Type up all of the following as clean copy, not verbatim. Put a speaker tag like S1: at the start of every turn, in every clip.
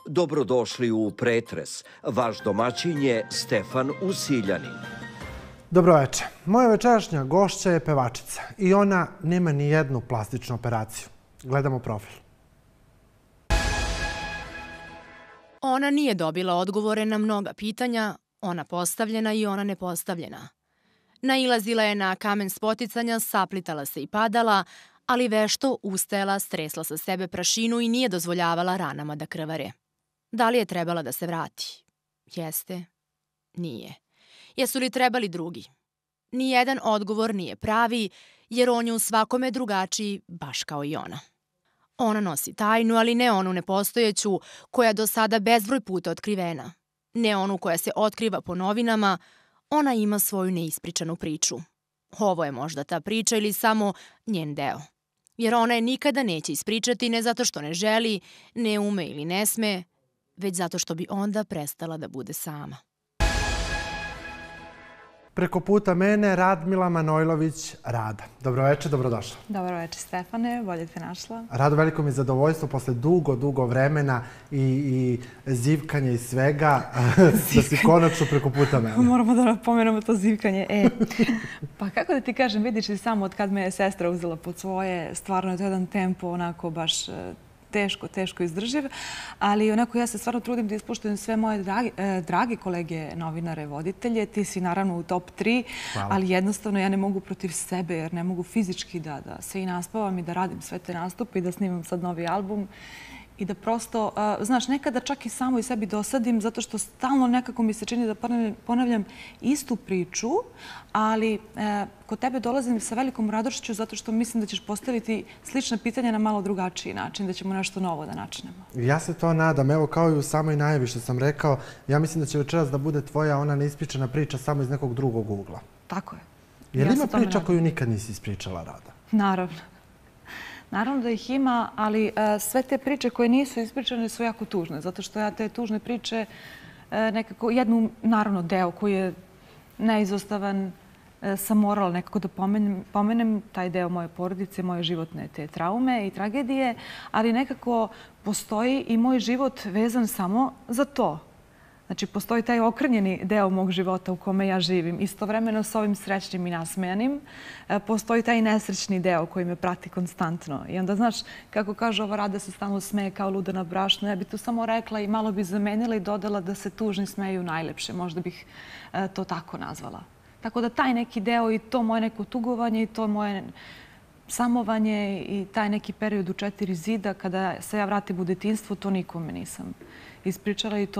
S1: Dobrodošli u Pretres. Vaš domaćin je Stefan Usiljanin.
S2: Dobroveče. Moja večerašnja gošća je pevačica i ona nema ni jednu plastičnu operaciju. Gledamo profil.
S3: Ona nije dobila odgovore na mnoga pitanja, ona postavljena i ona nepostavljena. Nailazila je na kamen spoticanja, saplitala se i padala, ali vešto ustajala, stresla sa sebe prašinu i nije dozvoljavala ranama da krvare. Da li je trebala da se vrati? Jeste. Nije. Jesu li trebali drugi? Nijedan odgovor nije pravi, jer on je u svakome drugačiji, baš kao i ona. Ona nosi tajnu, ali ne onu nepostojeću, koja do sada bezbroj puta otkrivena. Ne onu koja se otkriva po novinama, ona ima svoju neispričanu priču. Ovo je možda ta priča ili samo njen deo. Jer ona je nikada neće ispričati ne zato što ne želi, ne ume ili ne sme, već zato što bi onda prestala da bude sama.
S2: Preko puta mene Radmila Manojlović, Rada. Dobroveče, dobrodošla.
S4: Dobroveče, Stefane, bolje te našla.
S2: Rado, veliko mi je zadovoljstvo posle dugo vremena i zivkanja i svega da si konačno preko puta mene.
S4: Moramo da pomenemo to zivkanje. Pa kako da ti kažem, vidiš li samo od kad me je sestra uzela pod svoje, stvarno je to jedan tempo onako baš teško izdrživ, ali onako ja se stvarno trudim da ispuštujem sve moje drage kolege, novinare, voditelje. Ti si naravno u top 3, ali jednostavno ja ne mogu protiv sebe jer ne mogu fizički da se i naspavam i da radim sve te nastupe i da snimam sad novi album. I da prosto, znaš, nekada čak i samo i sebi dosadim zato što stalno nekako mi se čini da ponavljam istu priču, ali kod tebe dolazim sa velikom radošću zato što mislim da ćeš postaviti slične pitanja na malo drugačiji način, da ćemo nešto novo da načnemo.
S2: Ja se to nadam. Evo, kao i u samoj najavi što sam rekao, ja mislim da će večeras da bude tvoja ona neispričana priča samo iz nekog drugog ugla.
S4: Tako je.
S2: Je li ima priča koju nikad nisi ispričala, Rada?
S4: Naravno. Naravno da ih ima, ali sve te priče koje nisu ispričane su jako tužne, zato što ja te tužne priče nekako, jednu, naravno, deo koji je neizostavan, sam morala nekako da pomenem taj deo moje porodice, moje životne te traume i tragedije, ali nekako postoji i moj život vezan samo za to. Znači, postoji taj okrnjeni deo mog života u kome ja živim. Istovremeno s ovim srećnim i nasmejanim postoji taj nesrećni deo koji me prati konstantno. I onda, znaš, kako kaže ova Rada se stalno smeje kao luda na brašnu, ja bih tu samo rekla i malo bi zamenila i dodala da se tužni smeju najlepše. Možda bih to tako nazvala. Tako da taj neki deo i to moje neko tugovanje i to moje samovanje i taj neki period u 4 zida kada se ja vratim u detinjstvo, to nikome nisam ispričala i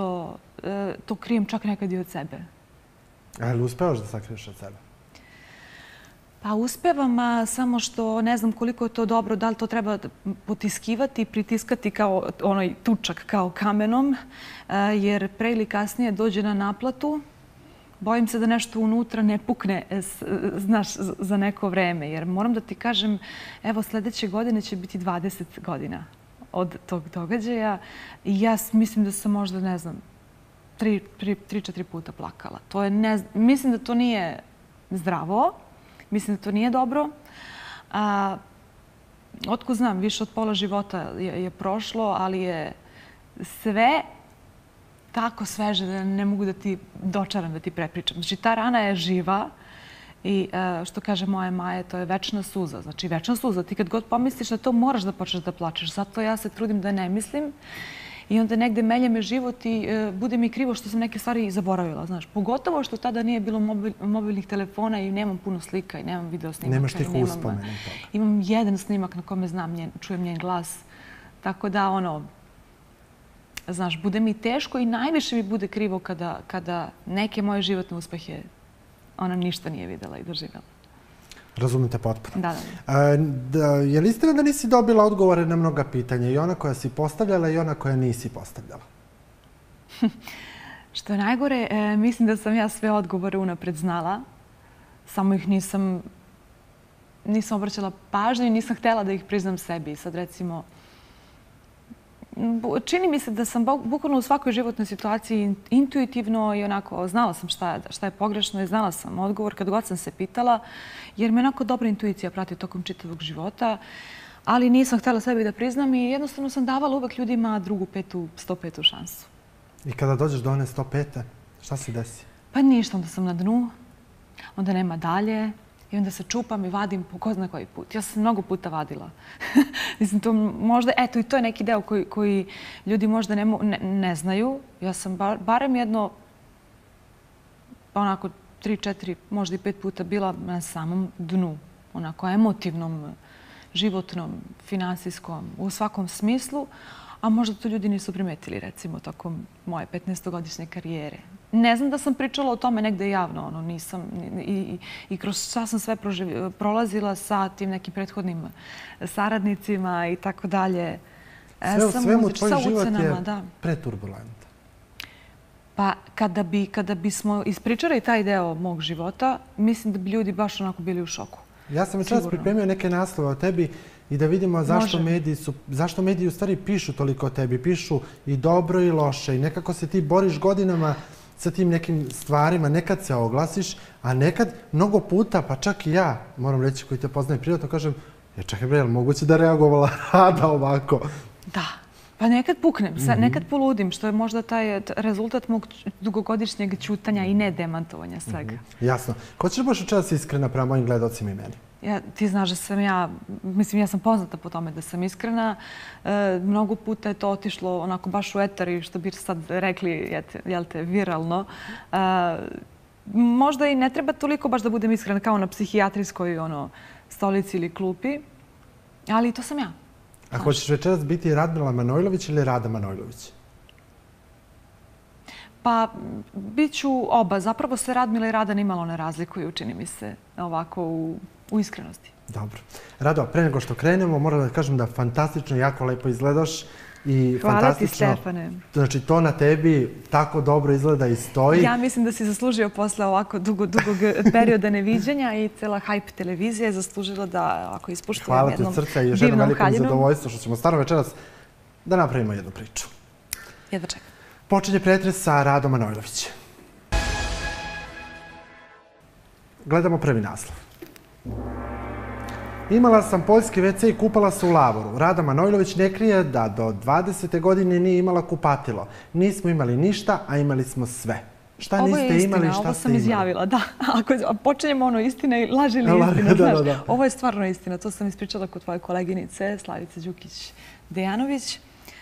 S4: to krijem čak nekad i od sebe.
S2: Ali uspevaš da sakriješ od sebe?
S4: Pa uspevam, samo što ne znam koliko je to dobro, da li to treba potiskivati i pritiskati kao onaj tučak, kao kamenom, jer pre ili kasnije dođe na naplatu. Bojim se da nešto unutra ne pukne, znaš, za neko vreme. Jer moram da ti kažem, evo, sljedeće godine će biti 20 godina od tog događaja i ja mislim da sam možda, ne znam, 3-4 puta plakala. Mislim da to nije zdravo, mislim da to nije dobro. Otko znam, više od pola života je prošlo, ali je sve tako sveže da ne mogu da ti dočaram, da ti prepričam. Znači, ta rana je živa i što kaže moja Maja, to je večna suza. Znači, večna suza. Ti kad god pomisliš na to, moraš da počneš da plačeš. Zato ja se trudim da ne mislim i onda negde melje me život i bude mi krivo što sam neke stvari zaboravila. Znaš, pogotovo što tada nije bilo mobilnih telefona i nemam puno slika i nemam video snimaka.
S2: Nemaš tih uspomena toga.
S4: Imam jedan snimak na kome čujem njen glas. Tako da, znaš, bude mi teško i najviše mi bude krivo kada neke moje životne uspehe ona ništa nije videla i doživjela.
S2: Razumem te potpuno.
S4: Da.
S2: Je li istina da nisi dobila odgovore na mnoga pitanja? I ona koja si postavljala i ona koja nisi postavljala?
S4: Što je najgore, mislim da sam ja sve odgovore unapred znala. Samo ih nisam obraćala pažnju i nisam htjela da ih priznam sebi. Sad recimo, čini mi se da sam bukvalno u svakoj životnoj situaciji intuitivno i onako znala sam šta je pogrešno i znala sam odgovor kad god sam se pitala, jer me onako dobra intuicija prati tokom čitavog života. ali nisam htjela sebi da priznam i jednostavno sam davala uvek ljudima drugu, 105. šansu.
S2: I kada dođeš do one 105. šta se desi?
S4: Pa ništa, onda sam na dnu, onda nema dalje i onda se čupam i vadim po ko zna koji put. Ja sam mnogo puta vadila. Mislim, to možda, eto, i to je neki deo koji ljudi možda ne znaju. Ja sam barem jedno, onako, 3, 4, možda i 5 puta bila na samom dnu. Onako, emotivnom, životnom, finansijskom, u svakom smislu. A možda to ljudi nisu primetili, recimo, tokom moje 15-godišnje karijere. Ne znam da sam pričala o tome negde javno, nisam. I kroz šta sam sve prolazila sa tim nekim prethodnim saradnicima i tako dalje.
S2: Svemu tvoj život je preturbulentan.
S4: Pa kada bismo ispričali taj deo mog života, mislim da bi ljudi baš onako bili u šoku.
S2: Ja sam večeras pripremio neke naslove o tebi i da vidimo zašto mediji u stvari pišu toliko o tebi. Pišu i dobro i loše i nekako se ti boriš godinama sa tim nekim stvarima. Nekad se oglasiš, a nekad mnogo puta, pa čak i ja, moram reći koji te poznajem privatno, kažem, čekaj bre, moguće da reagovala Rada ovako?
S4: Da. Pa nekad puknem, nekad poludim, što je možda taj rezultat mog dugogodišnjeg ćutanja i nedemantovanja svega.
S2: Jasno. Ko ćeš baš učeras iskrena prema mojim gledalcima i meni?
S4: Ti znaš da sam ja sam poznata po tome da sam iskrena. Mnogo puta je to otišlo onako baš u etar i što bi sad rekli, jel te, viralno. Možda i ne treba toliko baš da budem iskrena kao na psihijatrijskoj stolici ili klupi, ali to sam ja.
S2: A hoćeš večeras biti Radmila Manojlović ili Rada Manojlović?
S4: Pa, bit ću oba. Zapravo se Radmila i Rada nimalo ne razlikuju, čini mi se, ovako u iskrenosti.
S2: Dobro. Rado, pre nego što krenemo, moram da kažem da fantastično, jako lepo izgledaš.
S4: Hvala ti, Stefane.
S2: Znači, to na tebi tako dobro izgleda i stoji.
S4: Ja mislim da si zaslužio posle ovako dugog perioda neviđenja i cela hype televizija je zaslužila da ovako ispuštujem jednom divnom
S2: Hvala ti od srca i još jednom veliko zadovoljstvo što ćemo stvarno večeras da napravimo jednu priču.
S4: Jedva čekam.
S2: Počinje pretres sa Radom Manojlović. Gledamo prvi naslov. Imala sam poljski WC i kupala se u lavoru. Rada Manojlović ne krije da do 20. godine nije imala kupatilo. Nismo imali ništa, a imali smo sve. Šta niste imali, šta ste imali?
S4: Ovo sam izjavila, da. Ako počinjemo istina i laži ili istina, znaš. Ovo je stvarno istina. To sam ispričala kod tvoje koleginice Slavice Đukić-Dejanović.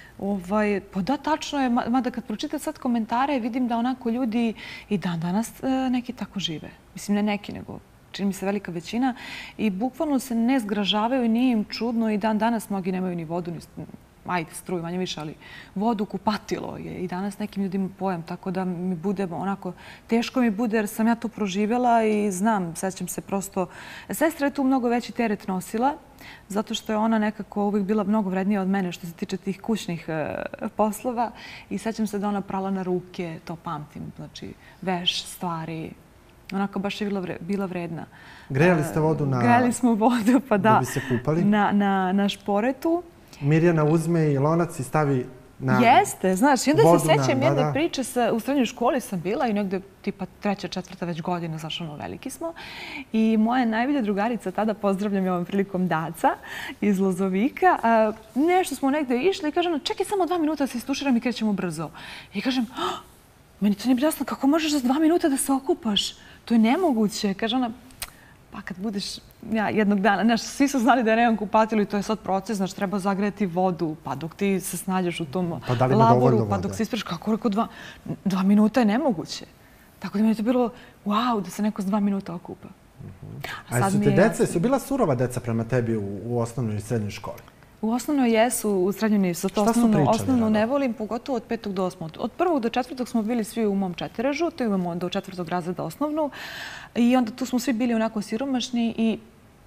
S4: Pa da, tačno je. Mada kad pročitam sad komentare, vidim da onako ljudi i dan danas neki tako žive. Mislim, ne neki, nego čini mi se velika većina. I bukvalno se ne zgražavaju i nije im čudno. I dan danas mnogi nemaju ni vodu, ni struju, manje više, ali vodu, kupatilo je i danas nekim ljudima pojam. Tako da mi bude onako, teško mi bude jer sam ja to proživjela i znam, sećam se prosto. Sestra je tu mnogo veći teret nosila, zato što je ona nekako uvijek bila mnogo vrednija od mene što se tiče tih kućnih poslova i sećam se da ona prala na ruke, to pamtim, znači veš, stvari, onako baš je bila vredna.
S2: Grejali ste vodu na...
S4: Grejali smo vodu, pa da,
S2: da bi se kupali?
S4: Na šporetu.
S2: Mirjana uzme i lonac i stavi na vodu.
S4: Jeste, znaš, i onda se sećam jedne priče, u srednjoj školi sam bila i negde tipa 3., 4. već godina, znaš, veliki smo. I moja najbolja drugarica tada, pozdravljam je ovom prilikom Daca iz Lozovika, nešto smo negde išli i kaže ona, čekaj samo 2 minuta da se istuširam i krećemo brzo. I kažem, meni to nije bilo jasno, kako možeš za 2 minuta da se okupaš? To je nemoguće. Kaže ona, pa kad budeš jednog dana, znaš, svi su znali da ja nemam kupatilo i to je sad proces, znaš, treba zagrejati vodu, pa dok ti se snađeš u tom lavoru, pa dok se ispreš, kako rekao, 2 minuta je nemoguće. Tako da mi je to bilo, wow, da se neko s 2 minuta okupa.
S2: A su te deca, su bila surova deca prema tebi u osnovnoj i srednjoj školi?
S4: U osnovnoj jesu, u srednjoj nisu.
S2: Šta su pričali?
S4: Osnovno ne volim, pogotovo od 5. do 8. Od 1. do 4. smo bili svi u mom četverežu, to imamo do 4. razreda osnovnu. I onda tu smo svi bili onako siromašni i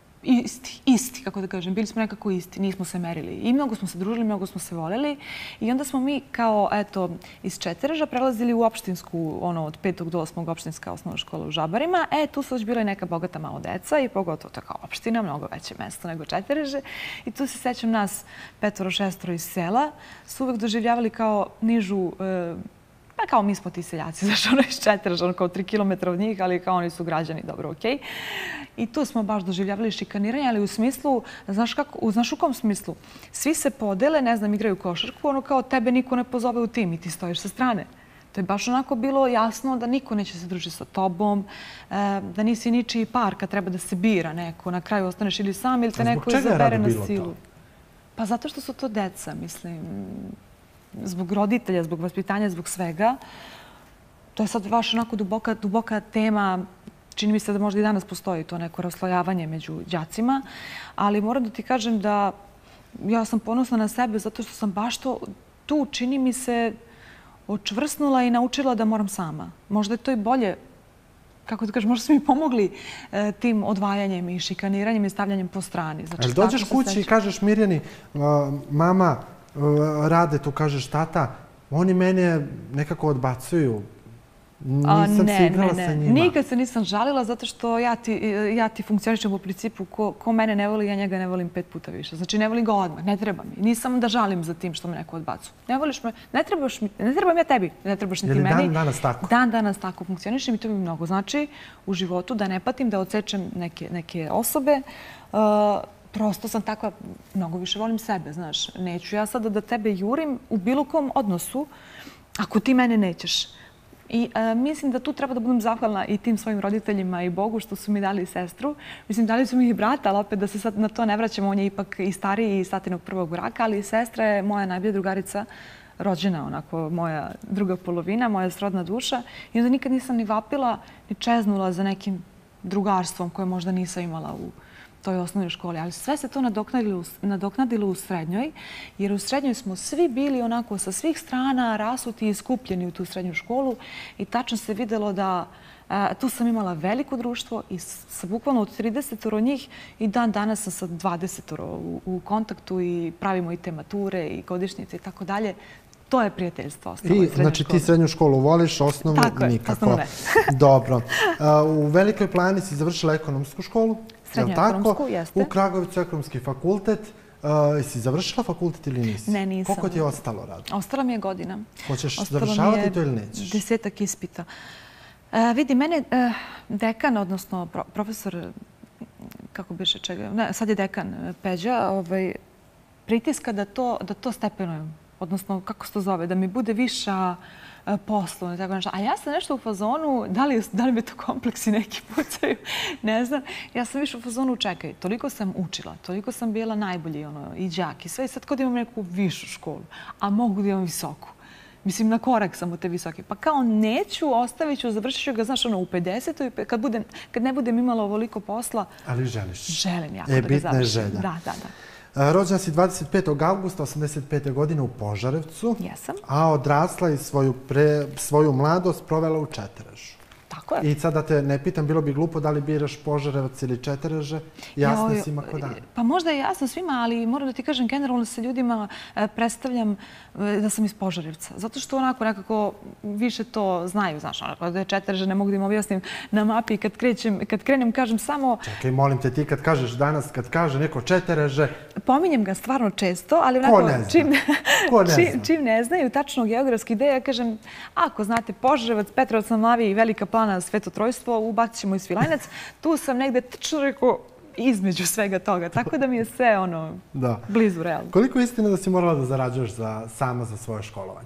S4: isti, kako da kažem. Bili smo nekako isti, nismo se merili. I mnogo smo se družili, mnogo smo se voljeli. I onda smo mi kao, eto, iz četvereža prelazili u opštinsku, od 5. do 8. opštinska osnovna škola u Žabarima. Tu su već bila i neka bogata malo deca i pogotovo to kao opština, mnogo veće mesto nego četvereže. I tu se sećam nas 5, 6 iz sela su uvek doživljavali kao nižu Pa kao mi smo ti seljaci, znaš, ono iz Četreža, ono kao 3 kilometra od njih, ali kao oni su građani, dobro, okej. I tu smo baš doživljavali šikaniranje, ali u smislu, znaš u kom smislu? Svi se podele, ne znam, igraju košarku, ono kao tebe niko ne pozove u tim i ti stojiš sa strane. To je baš onako bilo jasno da niko neće se družiti sa tobom, da nisi ničiji par kad treba da se bira neko. Na kraju ostaneš ili sam ili te neko izabere na silu. Pa zato što su to deca, mislim. Zbog roditelja, zbog vaspitanja, zbog svega. To je sad baš onako duboka tema. Čini mi se da možda i danas postoji to neko raslojavanje među đacima. Ali moram da ti kažem da ja sam ponosna na sebe zato što sam baš tu, čini mi se, očvrsnula i naučila da moram sama. Možda je to i bolje, kako da kažem, možda su mi pomogli tim odvajanjem i šikaniranjem i stavljanjem po strani.
S2: Ali dođeš kući i kažeš Mirjani, mama, Rade, tu kažeš tata, oni mene nekako odbacuju. Nisam se igrala sa njima.
S4: Nikad se nisam žalila zato što ja ti funkcionišem u principu ko mene ne voli, ja njega ne volim 5 puta više. Znači ne volim ga odmah, ne treba mi. Nisam da žalim za tim što me neko odbacu. Ne voliš me, ne trebam ja tebi, ne trebaš ni ti meni.
S2: Je li dan danas tako?
S4: Dan danas tako funkcionišem i to mi mnogo znači u životu da ne patim, da odsečem neke osobe. Prosto sam takva, mnogo više volim sebe, znaš. Neću ja sada da tebe jurim u bilo kom odnosu ako ti mene nećeš. I mislim da tu treba da budem zahvalna i tim svojim roditeljima i Bogu što su mi dali sestru. Mislim, dali su mi i brata, ali opet da se sad na to ne vraćamo. On je ipak i stariji iz tatinog prvog braka, ali sestra je moja najbolja drugarica, rođena onako, moja druga polovina, moja srodna duša. I onda nikad nisam ni vapila, ni čeznula za nekim drugarstvom koje možda nisam imala u toj osnovnoj školi. Ali sve se to nadoknadilo u srednjoj, jer u srednjoj smo svi bili onako sa svih strana rasuti i skupljeni u tu srednju školu i tačno se videlo da tu sam imala veliko društvo i sa bukvalno od 30 njih i dan danas sam sa 20 u kontaktu i pravimo i te mature i godišnjice i tako dalje. To je prijateljstvo ostalo.
S2: I znači ti srednju školu voliš, osnovnu nikako.
S4: Osnovnu ne.
S2: Dobro. U Velikoj Plani si završila ekonomsku školu.
S4: Srednju ekonomsku, jeste.
S2: U Kragujevcu ekonomski fakultet. Si završila fakultet ili nisi?
S4: Ne, nisam.
S2: Koliko ti je ostalo rada?
S4: Ostala mi je godina.
S2: Hoćeš završavati to ili nećeš?
S4: 10 ispita. Vidi, mene dekan, odnosno profesor, kako biše čega, sad je dekan Peđa, pritiska da to stepenujem. Odnosno, kako se to zove, da mi bude viša poslovna i tako nešto. A ja sam nešto u fazonu, da li mi to kompleksi neki pucaju, ne znam. Ja sam više u fazonu, čekaj, toliko sam učila, toliko sam bila najbolji i đak i sve. I sad kad imam neku višu školu, a mogu da imam visoku. Mislim, na korak sam u te visoke. Pa kao neću, ostavit ću, završit ću ga, znaš, u 50. Kad ne budem imala ovoliko posla.
S2: Ali želiš?
S4: Želim jako da ga završim.
S2: Bitna je želja.
S4: Da.
S2: Rođena si 25. augusta 1985. godine u Požarevcu.
S4: Jesam.
S2: A odrasla i svoju mladost provela u Četrežu.
S4: Tako je.
S2: I sad da te ne pitam, bilo bi glupo da li biraš Požarevac ili Četreže. Jasno si ima ko dan.
S4: Pa možda je jasno svima, ali moram da ti kažem, generalno se ljudima predstavljam da sam iz Požarevca. Zato što onako nekako više to znaju. Znaš, da je Četreže, ne mogu da im objasnim na mapi. Kad krenem, kažem samo...
S2: Čekaj, molim te, ti kad kažeš danas, kad kaže neko Četreže...
S4: Pominjem ga stvarno često, ali
S2: onako... Ko ne zna?
S4: Čim ne znaju tačno geografski ideje, ja kažem, ako znate Požarevac, Petrovac na Mlavi i Velika Plana, Sveto Trojstvo, ubacit ćemo i Svilajnac. Tu sam negde između svega toga. Tako da mi je sve blizu realno.
S2: Koliko je istina da si morala da zarađuješ sama za svoje školovanje?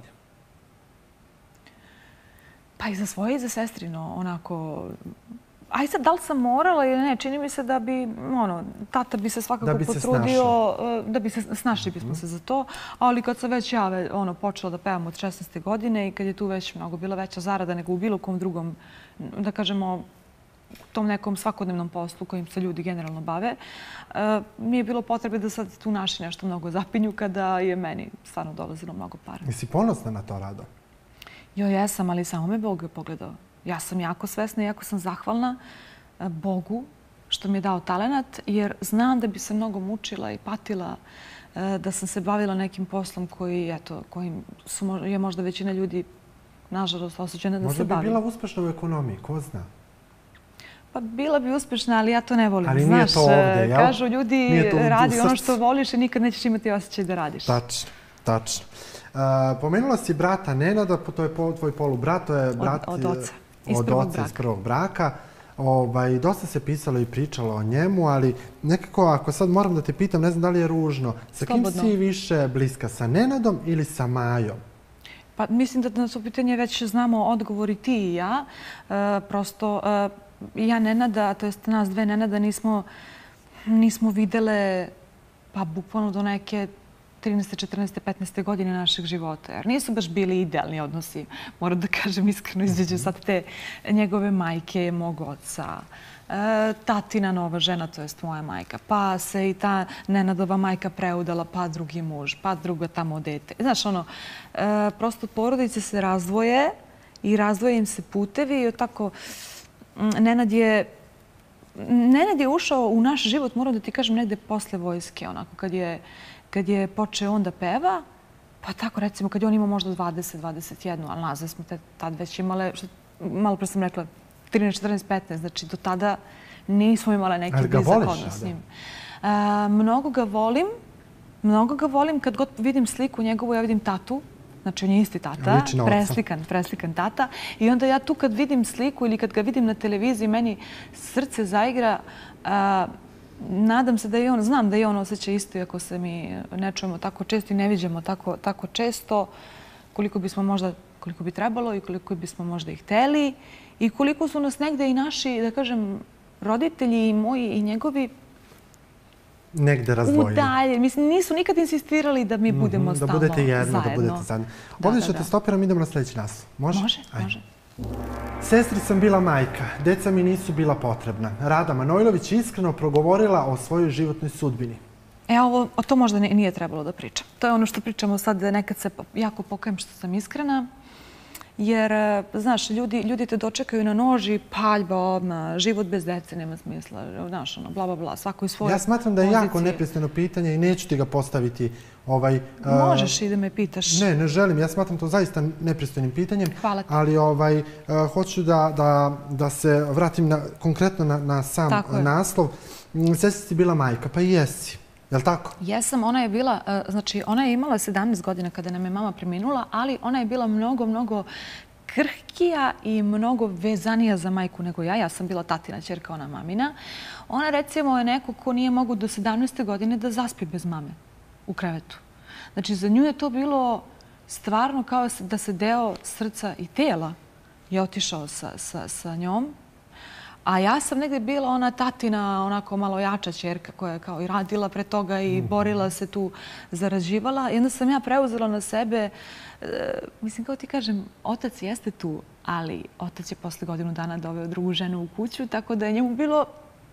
S4: Pa i za svoje i za sestrino. Onako... Aj sad, da li sam morala ili ne? Čini mi se da bi, tata bi se svakako potrudio, da bi se snašli bismo se za to. Ali kad sam već ja počela da pevam od 16. godine i kad je tu već mnogo bila veća zarada nego u bilo kom drugom, da kažemo, tom nekom svakodnevnom poslu kojim se ljudi generalno bave, mi je bilo potrebe da sad tu naši nešto mnogo zapinju kada je meni stvarno dolazilo mnogo para.
S2: Jesi ponosna na to, Rado?
S4: Jo, jesam, ali samo me Bog je pogledao. Ja sam jako svesna i jako sam zahvalna Bogu što mi je dao talenat, jer znam da bi se mnogo mučila i patila da sam se bavila nekim poslom kojim je možda većina ljudi, nažalost, osuđena da se bavi.
S2: Možda bi bila uspešna u ekonomiji, ko zna?
S4: Pa bila bi uspešna, ali ja to ne volim.
S2: Ali nije to ovdje, jel?
S4: Kažu ljudi, radi ono što voliš i nikad nećeš imati osjećaj da radiš.
S2: Tačno. Tačno. Pomenula si brata Nenada, to je tvoj polubrat, to je brat
S4: od oca.
S2: Iz prvog braka. Dosta se pisalo i pričalo o njemu, ali nekako, ako sad moram da te pitam, ne znam da li je ružno, sa kim si više bliska, sa Nenadom ili sa Majom?
S4: Pa mislim da na to pitanje već znamo odgovor i ti i ja. Prosto, ja Nenada, to jest nas dve Nenada, nismo videle pa bukvalno do neke 13. 14. 15. godine našeg života. Jer nisu baš bili idealni odnosi, moram da kažem iskreno, između sad te njegove majke, mog oca, tatina nova žena, to jest moja majka, pa se i ta Nenadova majka preudala, pa drugi muž, pa druga tamo dete. Znaš, ono, prosto porodice se razdvoje i razdvoje im se putevi i tako Nenad je ušao u naš život, moram da ti kažem, negde posle vojske, onako, kad je počeo on da peva, pa tako recimo kad je on imao možda 20, 21, ali nazve smo tad već imale, malo pre sam rekla, 13, 14, 15, znači do tada nismo imale neki blizak odnos s njim. Mnogo ga volim, kad god vidim sliku njegovu, ja vidim tatu, znači on je isti tata, preslikan tata, i onda ja tu kad vidim sliku ili kad ga vidim na televiziji, meni srce zaigra. Nadam se da i on, znam da i on osjeća isto, iako se mi ne čujemo tako često i ne viđamo tako često, koliko bi trebalo i koliko bismo možda i hteli i koliko su nas negde i naši, da kažem, roditelji i moji i njegovi
S2: negde razdvojili.
S4: Udaljeni. Mislim, nisu nikad insistirali da mi budemo stalno zajedno.
S2: Da budete jedno, da budete zajedno. Ovdje ću te stopiram, idemo na sljedeći naslov. Može?
S4: Može.
S2: Sestri sam bila majka, deca mi nisu bila potrebna. Rada Manojlović iskreno progovorila o svojoj životnoj sudbini.
S4: O to možda nije trebalo da pričam. To je ono što pričamo sad, nekad se jako pokajem što sam iskrena. Jer, znaš, ljudi te dočekaju na noži, paljba odmah, život bez dece nema smisla, znaš, ono, bla, bla, bla, svako iz svoje pozicije.
S2: Ja smatram da je jako nepristojno pitanje i neću ti ga postaviti.
S4: Možeš i da me pitaš.
S2: Ne želim. Ja smatram to zaista nepristojnim pitanjem.
S4: Hvala ti.
S2: Ali hoću da se vratim konkretno na sam naslov. Sestri si bila majka, pa i jesi. Je li tako?
S4: Jesam, ona je bila, znači ona je imala 17 godina kada nam je mama preminula, ali ona je bila mnogo, mnogo krhkija i mnogo vezanija za majku nego ja. Ja sam bila tatina ćerka, ona mamina. Ona recimo je neko ko nije mogu do 17. godine da zaspi bez mame u krevetu. Znači za nju je to bilo stvarno kao da se deo srca i tela je otišao sa njom. A ja sam negdje bila ona tatina, onako malo jača ćerka koja je kao i radila pre toga i borila se tu, zarađivala. I onda sam ja preuzela na sebe, mislim kao ti kažem, otac jeste tu, ali otac je posle godinu dana doveo drugu ženu u kuću, tako da je njemu bilo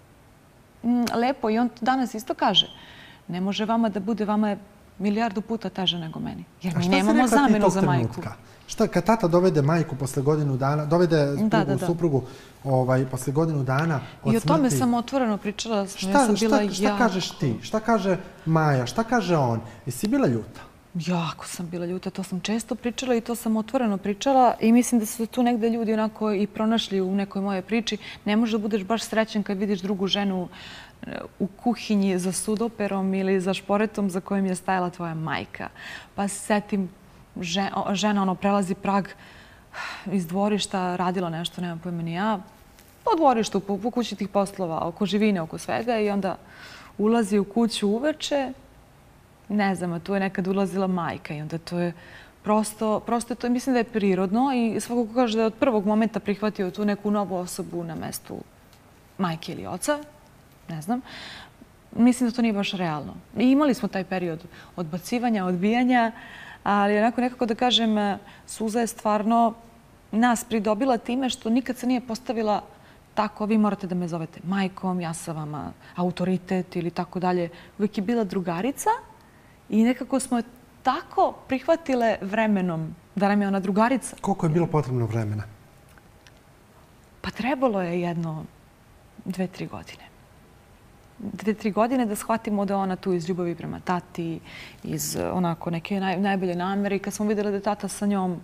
S4: lepo i on danas isto kaže. Ne može vama da bude, vama je milijardu puta teže nego meni. Jer mi nemamo zamenu za majku.
S2: Šta kad tata dovede majku posle godinu dana, dovede suprugu posle godinu dana od smrti?
S4: I o tome sam otvoreno pričala.
S2: Šta kažeš ti? Šta kaže Maja? Šta kaže on? Jesi bila ljuta?
S4: Jako sam bila ljuta. To sam često pričala i to sam otvoreno pričala. I mislim da su tu negde ljudi onako i pronašli u nekoj moje priči. Ne možeš da budeš baš srećen kad vidiš drugu ženu u kuhinji za sudoperom ili za šporetom za kojim je stajala tvoja majka. Pa se setim, žena prelazi prag iz dvorišta, radila nešto, nemam pojma ni ja, po dvorištu, po kući tih poslova, oko živine, oko svega i onda ulazi u kuću uveče, ne znam, tu je nekad ulazila majka i onda to je prosto to mislim da je prirodno i svako ko kaže da je od prvog momenta prihvatio tu neku novu osobu na mestu majke ili oca, ne znam, mislim da to nije baš realno. I imali smo taj period odbacivanja, odbijanja, ali onako nekako da kažem, Suza je stvarno nas pridobila time što nikad se nije postavila tako, vi morate da me zovete majkom, ja sam vama autoritet ili tako dalje. Uvijek je bila drugarica i nekako smo je tako prihvatile vremenom da nam je ona drugarica.
S2: Koliko je bilo potrebno vremena?
S4: Pa trebalo je 2-3 godine. 2-3 godine da shvatimo da je ona tu iz ljubavi prema tati, iz onako neke najbolje namere. I kad smo vidjeli da je tata sa njom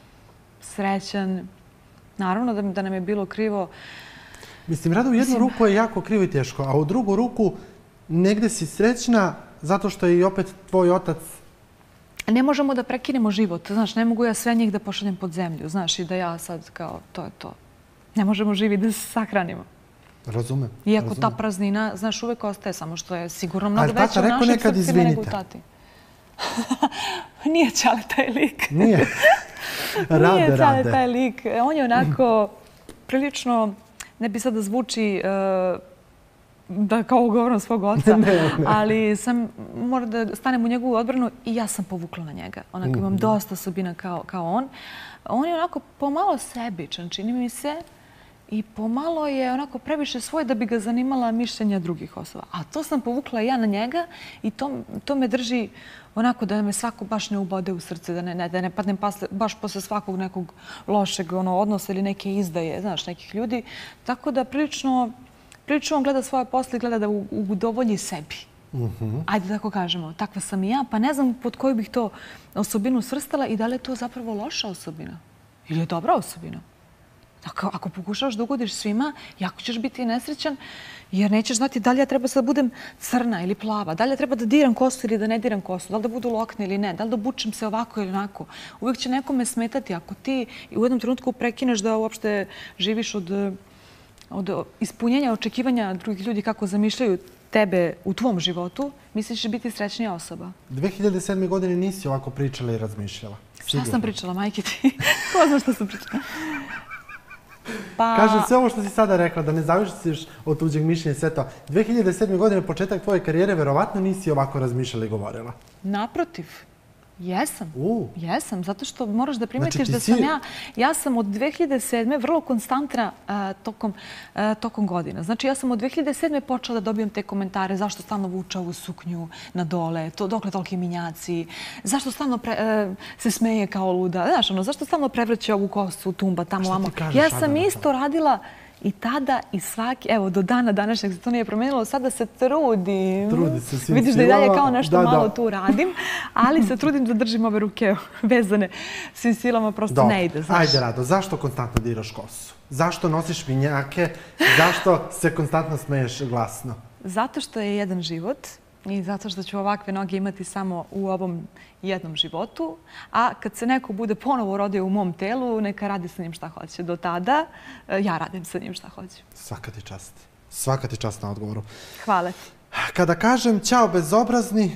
S4: srećan, naravno da nam je bilo krivo.
S2: Mislim, Rado, u jednu ruku je jako krivo i teško, a u drugu ruku negde si srećna zato što je i opet tvoj otac
S4: ne možemo da prekinemo život. Znaš, ne mogu ja sve njih da pošaljem pod zemlju. Znaš, i da ja sad kao, to je to. Ne možemo živjeti da se sahranimo.
S2: Razumem.
S4: Iako ta praznina, znaš, uvek ostaje, samo što je sigurno mnogo veća u našim srcima nego u tati. Nije Ćale taj lik.
S2: Nije.
S4: Nije Ćale taj lik. On je onako prilično, ne bi sad da zvuči da kao ugovorom svog oca, ali moram da stanem u njegovu odbranu i ja sam povukla na njega. Onako imam dosta osobina kao on. On je onako pomalo sebičan, čini mi se, i pomalo je onako previše svoj da bi ga zanimala mišljenja drugih osoba. A to sam povukla ja na njega i to me drži onako da me svako baš ne ubode u srce, da ne padnem baš posle svakog nekog lošeg odnosa ili neke izdaje, znaš, nekih ljudi. Tako da prilično on gleda svoje posle i gleda da udovolji sebi. Ajde da tako kažemo, takva sam i ja, pa ne znam pod koju bih to osobinu svrstala i da li je to zapravo loša osobina ili je dobra osobina. Ako pokušavaš da ugodiš svima, jako ćeš biti nesrećan jer nećeš znati da li ja treba sad da budem crna ili plava, da li ja treba da diram kosu ili da ne diram kosu, da li da budu lokne ili ne, da li da obučem se ovako ili onako. Uvijek će nekome smetati ako ti u jednom trenutku prekineš da uopšte živiš od ispunjenja očekivanja drugih ljudi kako zamišljaju tebe u tvom životu, misliš da će biti srećnija osoba.
S2: 2007. godine nisi ovako pričala i razmišljala.
S4: Šta sam pričala, majke ti? Ko zna šta sam pričala?
S2: Kažem, sve ovo što si sada rekla, da ne zavisiš od tuđeg mišljenja i sve to. 2007. godine, početak tvoje karijere, verovatno nisi ovako razmišljala i govorila.
S4: Naprotiv. Jesam. Jesam, zato što moraš da primetiš da sam ja sam od 2007. vrlo konstantna tokom godina. Znači, ja sam od 2007. počela da dobijam te komentare zašto stalno vuča ovu suknju na dole, dokle toliki minjaci, zašto stalno se smeje kao luda, znaš, zašto stalno prevrće ovu kosu, tumba, tamo, vamo. Ja sam isto radila i tada i svaki, evo, do dana današnjeg se to nije promenilo, sada se trudim.
S2: Trudi se svim
S4: Vidiš da i dalje kao nešto malo tu radim, ali se trudim da držim ove ruke vezane svim silama, prosto ne ide, znaš.
S2: Ajde, Rado, zašto konstantno diraš kosu? Zašto nosiš minjake? Zašto se konstantno smeješ glasno?
S4: Zato što je jedan život i zato što ću ovakve noge imati samo u ovom jednom životu, a kad se neko bude ponovo rodio u mom telu, neka radi sa njim šta hoće. Do tada ja radim sa njim šta hoće.
S2: Svaka ti čast. Svaka ti čast na odgovoru.
S4: Hvala ti.
S2: Kada kažem ćao bezobrazni...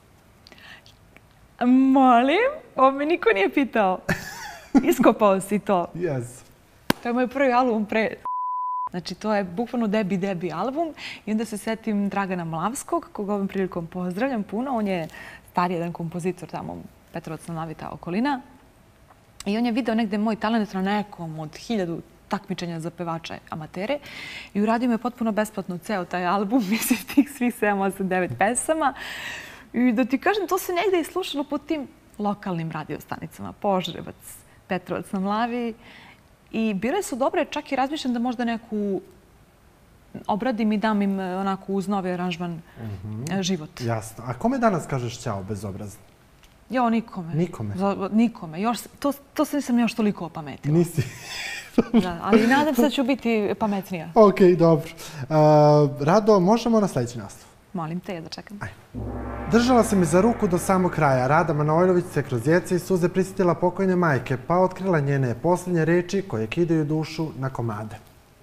S4: Molim? Ovo me niko nije pitao. Iskopao si to.
S2: Yes.
S4: To je moj prvi album pre... Znači, to je bukvalno debi album i onda se setim Dragana Mlavskog, koga ovom prilikom pozdravljam puno. On je stari jedan kompozitor tamo, Petrovac na Mlavi, ta okolina. I on je video negde moj talent na nekom od 1000 takmičenja za pevača amatere i uradio me potpuno besplatno ceo taj album, mislim, tih svih 7, 8, 9 pesama. I da ti kažem, to se negde i slušalo po tim lokalnim radiostanicama. Požarevac, Petrovac na Mlavi. I bile su dobre, čak i razmišljam da možda neku obradim i dam im onako uz novi aranžman život.
S2: Jasno. A kome danas kažeš ćao bezobrazni?
S4: Jo, nikome.
S2: Nikome?
S4: Nikome. To se nisam još toliko opametila.
S2: Nisi?
S4: Ali nadam se da ću biti pametnija.
S2: Ok, dobro. Rado, možemo na sljedeći naslov?
S4: Molim te, ja da čekam.
S2: Držala se mi za ruku do samog kraja. Rada Manojlović se kroz djece i suze prisjetila pokojne majke, pa otkrila njene posljednje reči koje kidaju dušu na komade.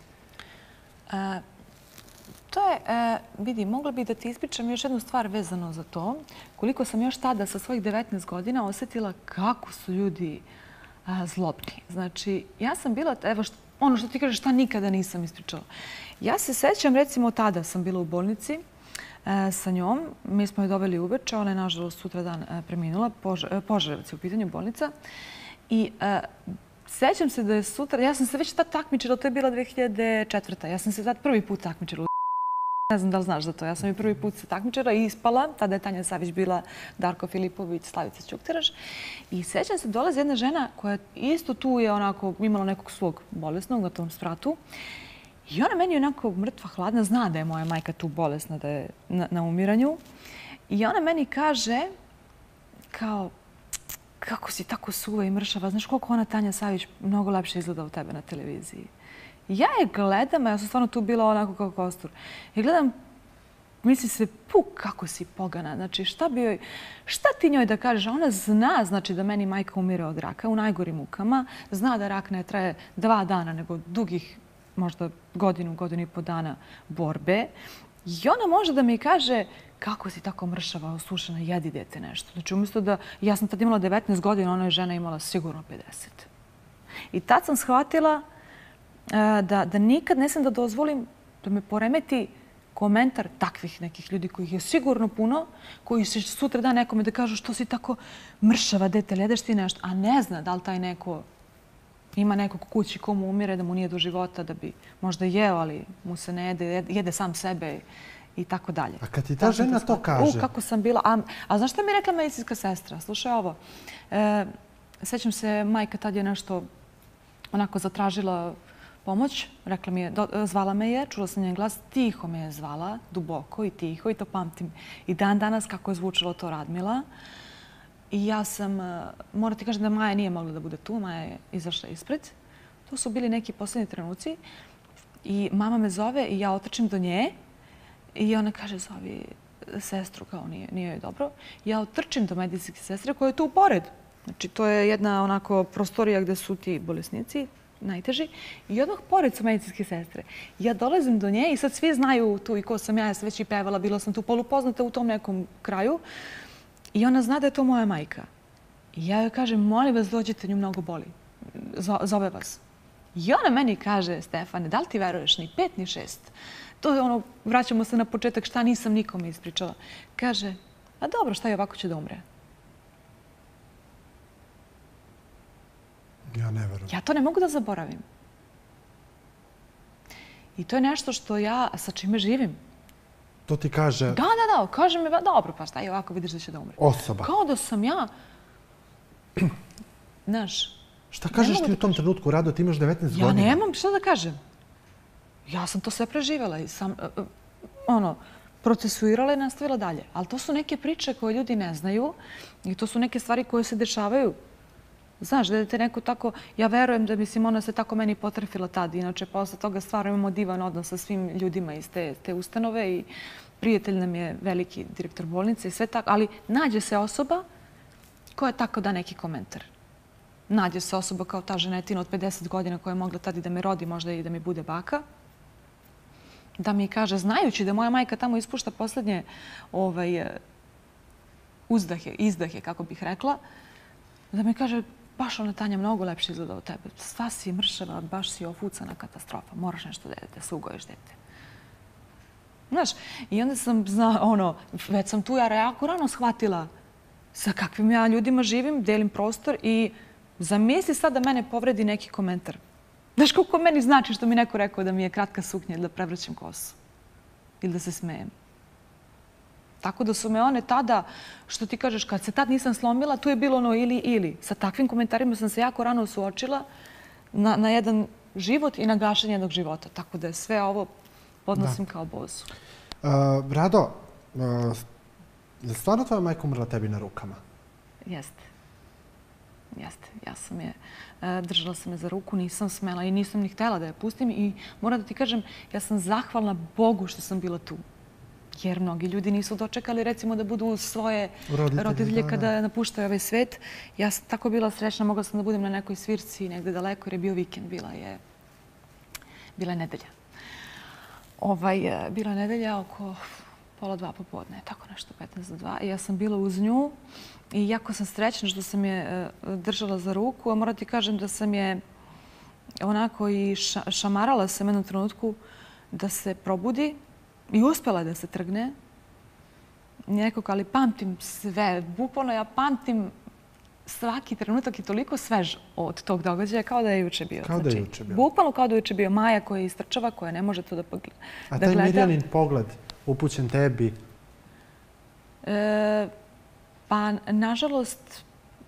S4: To je, vidi, mogla bih da ti ispričam još jednu stvar vezano za to. Koliko sam još tada sa svojih 19 godina osjetila kako su ljudi zlobni. Znači, ja sam bila, evo ono što ti kažeš, šta nikada nisam ispričala. Ja se sećam, recimo, tada sam bila u bolnici sa njom. Mi smo je doveli uveče, ona je nažalost sutra dan preminula, Požarevac je u pitanju bolnica. I sećam se da je sutra, ja sam se već tad takmičila, to je bila 2004. Ja sam se tad prvi put takmičila. Ne znam da li znaš za to. Ja sam i prvi put se takmičila i ispala. Tada je Tanja Savić bila, Darko Filipović, Slavica Ćukteraš. I sećam se, dolazi jedna žena koja isto tu je onako imala nekog svog bolesnog na tom spratu. I ona meni je onako mrtva hladna, zna da je moja majka tu bolesna, da je na umiranju. I ona meni kaže kao, kako si tako suva i mršava, znaš koliko ona Tanja Savić mnogo lepše izgleda od tebe na televiziji. Ja je gledam, ja sam stvarno tu bila onako kao kostur. I gledam, misli se, kako si pogana. Znači, šta ti njoj da kažeš? Ona zna, znači, da meni majka umire od raka u najgorim mukama. Zna da rak ne traje 2 dana, nego dugih, možda godinu i po dana borbe. I ona može da mi kaže kako si tako mršava, osušena, jedi dete nešto. Znači, umjesto da, ja sam tad imala 19 godina, ona je žena imala sigurno 50. I tad sam shvatila da nikad ne sam da dozvolim da me poremeti komentar takvih nekih ljudi kojih je sigurno puno, koji će sutra dan nekome da kažu što si tako mršava, dete, jedeš ti nešto, a ne zna da li taj neko ima nekog kući komu umire, da mu nije do života, da bi možda jeo, ali mu se ne jede, jede sam sebe i tako dalje.
S2: A kad ti ta žena to kaže?
S4: Kako sam bila. A znaš šta mi je rekla medicinska sestra? Slušaj ovo. Sećam se, majka tad je nešto onako zatražila pomoć. Rekla mi je, zvala me je, čula sam njen glas, tiho me je zvala, duboko i tiho, i to pamtim i dan danas kako je zvučalo to Radmila. I ja sam, moram ti kažem da Maja nije mogla da bude tu, Maja je izašla ispred. To su bili neki posljednji trenuci i mama me zove i ja otrčim do nje i ona kaže, zovi sestru, kao nije joj dobro. Ja otrčim do medicinske sestre koja je tu pored. Znači, to je jedna onako prostorija gde su ti bolesnici, najteži. I odmah pored su medicinske sestre. Ja dolazim do nje i sad svi znaju tu i ko sam ja sam već i pevala, bila sam tu polupoznata u tom nekom kraju. I ona zna da je to moja majka. I ja joj kažem, molim vas, dođite, nju mnogo boli. Zove vas. I ona meni kaže, Stefane, da li ti veruješ ni 5 ni 6? To je ono, vraćamo se na početak, šta nisam nikome ispričala. Kaže, a dobro, šta je, ovako će da umre.
S2: Ja ne verujem.
S4: Ja to ne mogu da zaboravim. I to je nešto što ja, sa čime živim.
S2: To ti kaže...
S4: Da. Kaže mi, dobro, pa šta je, ovako vidiš da će da umre.
S2: Osoba.
S4: Kao da sam ja... Znaš...
S2: Šta kažeš ti u tom trenutku, Rado? Ti imaš 19 godina.
S4: Ja nemam šta da kažem. Ja sam to sve preživjela i sam, procesuirala i nastavila dalje. Ali to su neke priče koje ljudi ne znaju i to su neke stvari koje se dešavaju. Znaš, da je te neko tako... Ja verujem da, mislim, ona se tako meni potrefila tad. Inače, posle toga stvarno imamo divan odnos sa svim ljudima iz te ustanove i prijatelj nam je veliki direktor bolnice i sve tako. Ali nađe se osoba koja tako da neki komentar. Nađe se osoba kao ta ženetina od 50 godina koja je mogla tad i da me rodi, možda i da mi bude baka. Da mi kaže, znajući da moja majka tamo ispušta poslednje izdahe, kako bih rekla, da mi kaže, baš ona, Tanja, mnogo lepše izgleda od tebe. Sva si mršava, baš si ofucana katastrofa. Moraš nešto da se ugojiš, dete. Znaš, i onda sam, već sam tu ja jako rano shvatila sa kakvim ja ljudima živim, delim prostor i zamisli sad da mene povredi neki komentar. Znaš koliko meni znači što mi neko rekao da mi je kratka suknja ili da prevraćam kosu ili da se smejem. Tako da su me one tada, što ti kažeš, kad se tad nisam slomila, tu je bilo ono ili. Sa takvim komentarima sam se jako rano suočila na jedan život i na gašenje jednog života. Tako da sve ovo podnosim kao bozu.
S2: Rado, je stvarno tvoja majka umrla tebi na rukama?
S4: Jeste. Ja sam je, držala sam je za ruku, nisam smela i nisam ni htjela da je pustim i moram da ti kažem, ja sam zahvalna Bogu što sam bila tu. Jer mnogi ljudi nisu dočekali, recimo, da budu svoje roditelje kada napuštaju ovaj svet. Ja sam tako bila srećna, mogla sam da budem na nekoj svirci negde daleko jer je bio vikend, bila je nedelja. Bila je nedelja oko 1:30 popodne, tako nešto, 1:45. I ja sam bila uz nju i jako sam srećna što sam je držala za ruku, a moram ti kažem da sam je onako i šamarala sam jednom trenutku da se probudi i uspela da se trgne. Nekako, ali pamtim sve. Bukvalno ja pamtim svaki trenutak i toliko svež od tog događaja kao da je juče bio.
S2: Kao da je juče bio.
S4: Bukvalno kao da je juče bio. Maja koja je istrčava, koja ne može to da gleda.
S2: A taj Mirjanin pogled upućen tebi?
S4: Pa, nažalost,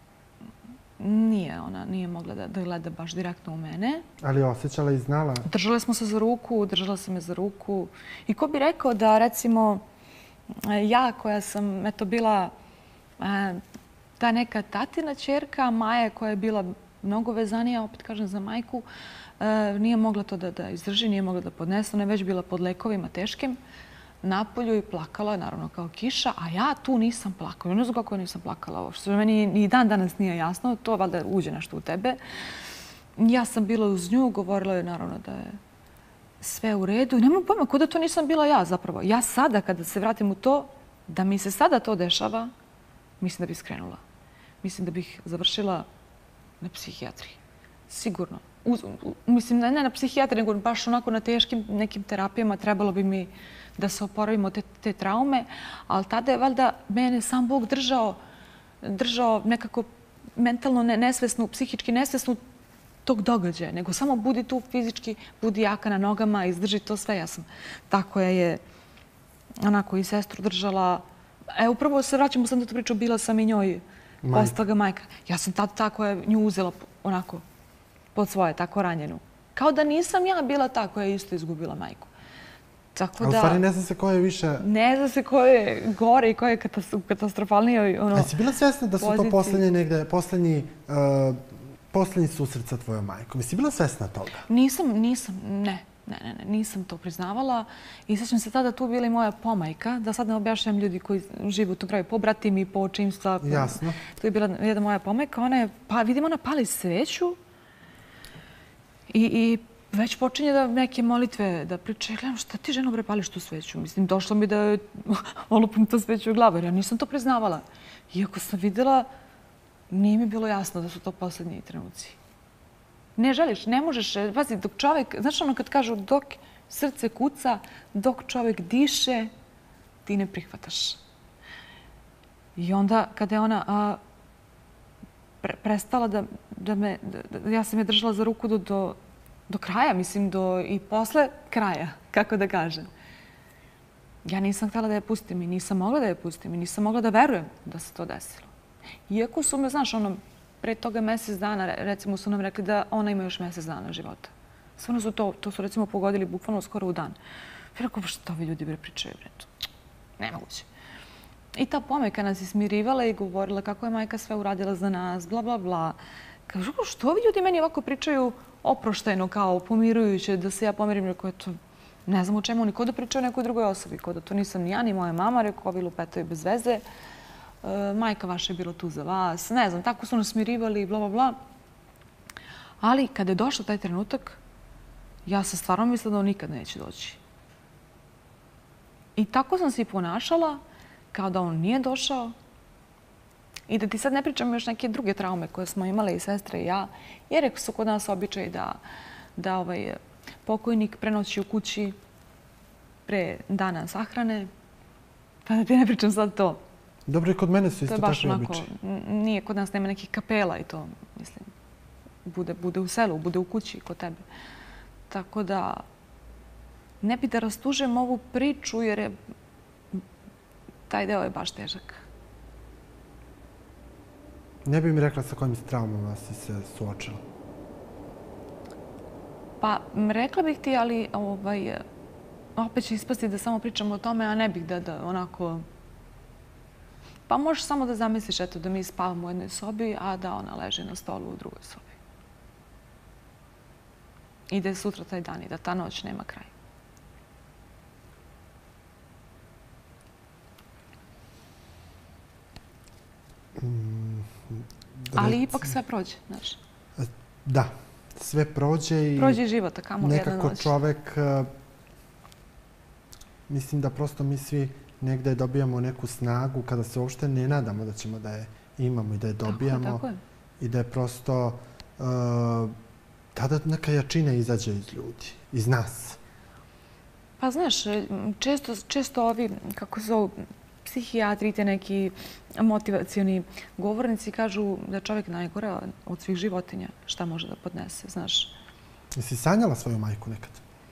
S4: ona nije mogla da gleda baš direktno u mene.
S2: Ali osjećala i znala?
S4: Držale smo se za ruku, držala sam je za ruku. I ko bi rekao da, recimo, ja koja sam, bila ta neka tatina ćerka, Maja koja je bila mnogo vezanija, opet kažem za majku, nije mogla to da izdrži, nije mogla da podnese. Ona je već bila pod lekovima teškim. napolju i plakala, naravno kao kiša, a ja tu nisam plakala. Ne znam kako nisam plakala. Što meni ni dan danas nije jasno, to valjda uđe nešto u tebe. Ja sam bila uz nju, govorila je naravno da je sve u redu. Nemam pojma, kod da to nisam bila ja zapravo. Ja sada, kada se vratim u to, da mi se sada to dešava, mislim da bih skrenula. Mislim da bih završila na psihijatriji. Sigurno. Mislim, ne na psihijatriji, nego baš onako na teškim nekim terapijama. Trebalo bi mi da se oporavimo te traume. Ali tada je valjda mene sam Bog držao nekako mentalno nesvesnu, psihički nesvesnu tog događaja. Nego samo budi tu fizički, budi jaka na nogama, izdrži to sve. Ja sam tako je onako i sestru držala. Upravo se vraćamo sam da tu priču, bila sam i njoj postala ga majka. Ja sam tada tako je nju uzela onako pod svoje, tako ranjenu. Kao da nisam ja bila ta koja je isto izgubila majku.
S2: A u stvari ne zna se ko je više...
S4: Ne zna se ko je gore i ko je katastrofalnije.
S2: A si bila svjesna da su to poslednje negde, poslednji susret sa tvojom majkom? Jesi bila svjesna toga?
S4: Nisam to priznavala. I sećam se tada tu bila i moja pomajka, da sad ne objašnjam ljudi koji žive u tom kraju, po bratimi, po očinstva.
S2: Jasno.
S4: Tu je bila jedna moja pomajka, vidim ona pali sveću i već počinje da neke molitve da priča. Gledam, šta ti ženo bre pališ tu sveću? Mislim, došlo mi da olupim tu sveću u glavu, jer ja nisam to priznavala. Iako sam videla, nije mi bilo jasno da su to poslednji trenuci. Ne želiš, ne možeš, pazi, dok čovjek, znaš ono kad kažu dok srce kuca, dok čovjek diše, ti ne prihvataš. I onda kada je ona prestala da me, ja sam je držala za ruku do kraja, mislim, i posle kraja, kako da kažem. Ja nisam htjela da je pustim i nisam mogla da je pustim i nisam mogla da verujem da se to desilo. Iako su me, znaš, pre toga mjesec dana, recimo su nam rekli da ona ima još mjesec dana života. Stvarno su to su recimo pogodili bukvalno skoro u dan. I rekao, što ovi ljudi pričaju? Nemoguće. I ta pomajka nas ismirivala i govorila kako je majka sve uradila za nas, bla, bla, bla. Kažu, što ovi ljudi meni ovako pričaju oproštajno, kao pomirujuće, da se ja pomirim? Rekao, eto, ne znam o čemu, ni ko da pričaju o nekoj drugoj osobi, ko da to nisam ni ja, ni moja mama, rekao, ovi lupetaju bez veze. Majka vaša je bila tu za vas, ne znam, tako su nas smirivali i bla, bla, bla. Ali kada je došao taj trenutak, ja sam stvarno mislila da on nikad neće doći. I tako sam se i ponašala, kao da on nije došao. I da ti sad ne pričam još neke druge traume koje smo imale i sestre i ja, jer su kod nas običaj da pokojnik prenoći u kući pre dana sahrane. Pa da ti ne pričam sad to.
S2: Dobro, i kod mene su isto takvi običaji.
S4: Nije, kod nas nema nekih kapela i to, mislim, bude u selu, bude u kući kod tebe. Tako da ne bi da rastužem ovu priču jer taj deo je baš težak.
S2: Ne bi mi rekla sa kojim traumama si se suočila?
S4: Pa, rekla bih ti, ali opet će ispasti da samo pričamo o tome, a ne bih da onako... Pa možeš samo da zamisliš eto da mi spavamo u jednoj sobi, a da ona leži na stolu u drugoj sobi. I da je sutra taj dan i da ta noć nema kraj. Ali ipak sve prođe, znaš.
S2: Da, sve prođe i...
S4: Prođe život, a kamo jedna noć.
S2: Nekako čovek... Mislim da prosto mi svi negde dobijamo neku snagu kada se uopšte ne nadamo da ćemo da je imamo i da je dobijamo.
S4: Tako je.
S2: I da je prosto tada neka jačina izađe iz ljudi, iz nas.
S4: Pa znaš, često ovi, kako se zovu, psihijatri, te neki motivacioni govornici kažu da je čovjek najgore od svih životinja. Šta može da podnese, znaš?
S2: Jesi sanjala svoju majku nekad?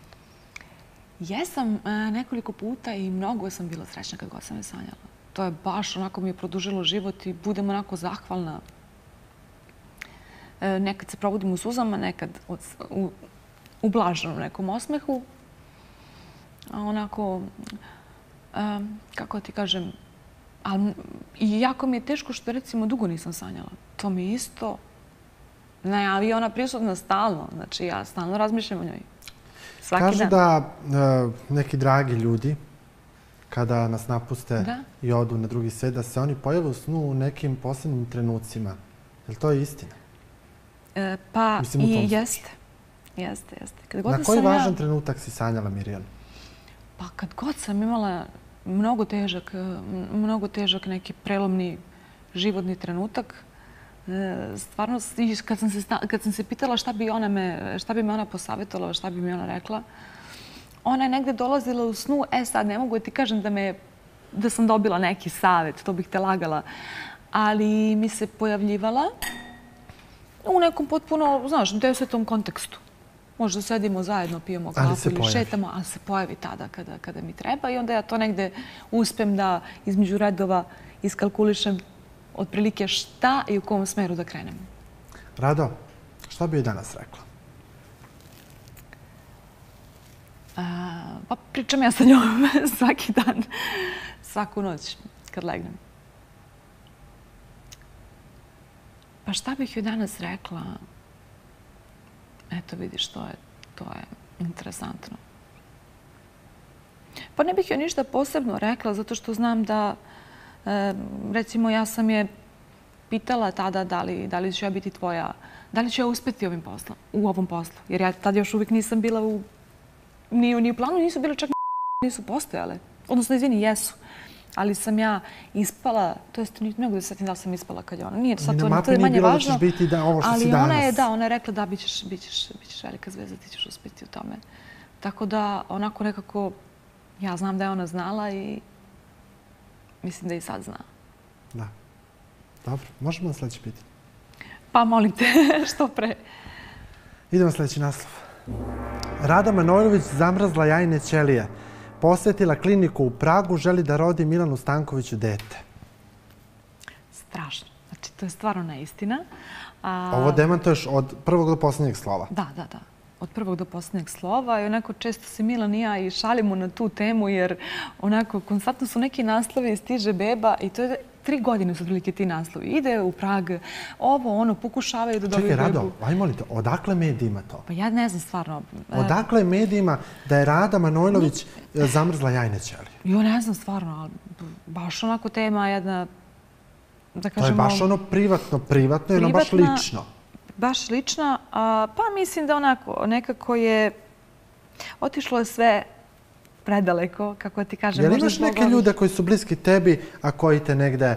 S4: Jesam nekoliko puta i mnogo sam bila srećna kad god sam je sanjala. To je baš onako mi je produžilo život i budem onako zahvalna. Nekad se probudim u suzama, nekad u blaženom nekom osmehu. Onako, kako ti kažem, i jako mi je teško što recimo dugo nisam sanjala. To mi isto najavi ona prisutna stalno. Znači ja stalno razmišljam o njoj.
S2: Kažu da neki dragi ljudi kada nas napuste i odu na drugi svijet, da se oni pojave u snu u nekim posebnim trenucima. Je li to istina?
S4: Pa i jeste.
S2: Na koji važan trenutak si sanjala, Mirjana?
S4: Pa kad god sam imala mnogo težak neki prelomni životni trenutak, stvarno, kad sam se pitala šta bi me ona posavjetovala, šta bi mi ona rekla, ona je negde dolazila u snu, sad ne mogu da ti kažem da sam dobila neki savjet, to bih te lagala, ali mi se pojavljivala u nekom potpuno, znaš, desetom kontekstu. Možda sedimo zajedno, pijemo kafu ili šetamo, ali se pojavi tada kada mi treba i onda ja to negde uspem da između redova iskalkulišem otprilike šta i u kom smeru da krenem.
S2: Rado, šta bi joj danas rekla?
S4: Pa pričam ja sa njom svaki dan, svaku noć kad legnem. Pa šta bih joj danas rekla? Eto, vidiš, to je interesantno. Pa ne bih joj ništa posebno rekla, zato što znam da, recimo, ja sam je pitala tada da li ću ja biti tvoja, da li ću ja uspjeti u ovom poslu. Jer ja tada još uvijek nisam bila ni u planu, nisu bile čak nisu postojale. Odnosno, izvini, jesu. Ali sam ja ispala, to jest ne mogu da se sjetim da sam ispala kad je ona. Nije sad to je manje važno, ali ona je rekla da bit ćeš velika zvezda, ti ćeš uspjeti u tome. Tako da onako nekako ja znam da je ona znala i mislim da i sad zna.
S2: Da. Dobro, možemo na sljedeće pitanje?
S4: Pa molim te, što pre.
S2: Idemo na sljedeći naslov. Rada Manojlović zamrzla jajne ćelije. Posjetila kliniku u Pragu, želi da rodi Milanu Stankoviću dete.
S4: Strašno. Znači, to je stvarno neistina.
S2: Ovo demantuješ od prvog do posljednjeg slova.
S4: Da. Od prvog do posljednjeg slova. I onako često se Milan i ja i šalimo na tu temu, jer onako konstantno su neki naslovi, stiže beba i to je 3 godine su otprilike ti naslovi. Ide u Prag, pokušavaju da dobiju bebu.
S2: Čekaj, Rado, aj molite, odakle medijima to?
S4: Pa ja ne znam stvarno.
S2: Odakle medijima da je Rada Manojlović zamrzla jajne ćelije?
S4: Jo, ne znam stvarno, ali baš onako tema jedna, da kažemo...
S2: To je baš ono privatno i ono baš lično.
S4: Baš lična, pa mislim da onako nekako je otišlo je sve predaleko, kako ti kažem.
S2: Jel imaš neke ljude koji su bliski tebi, a koji te negde,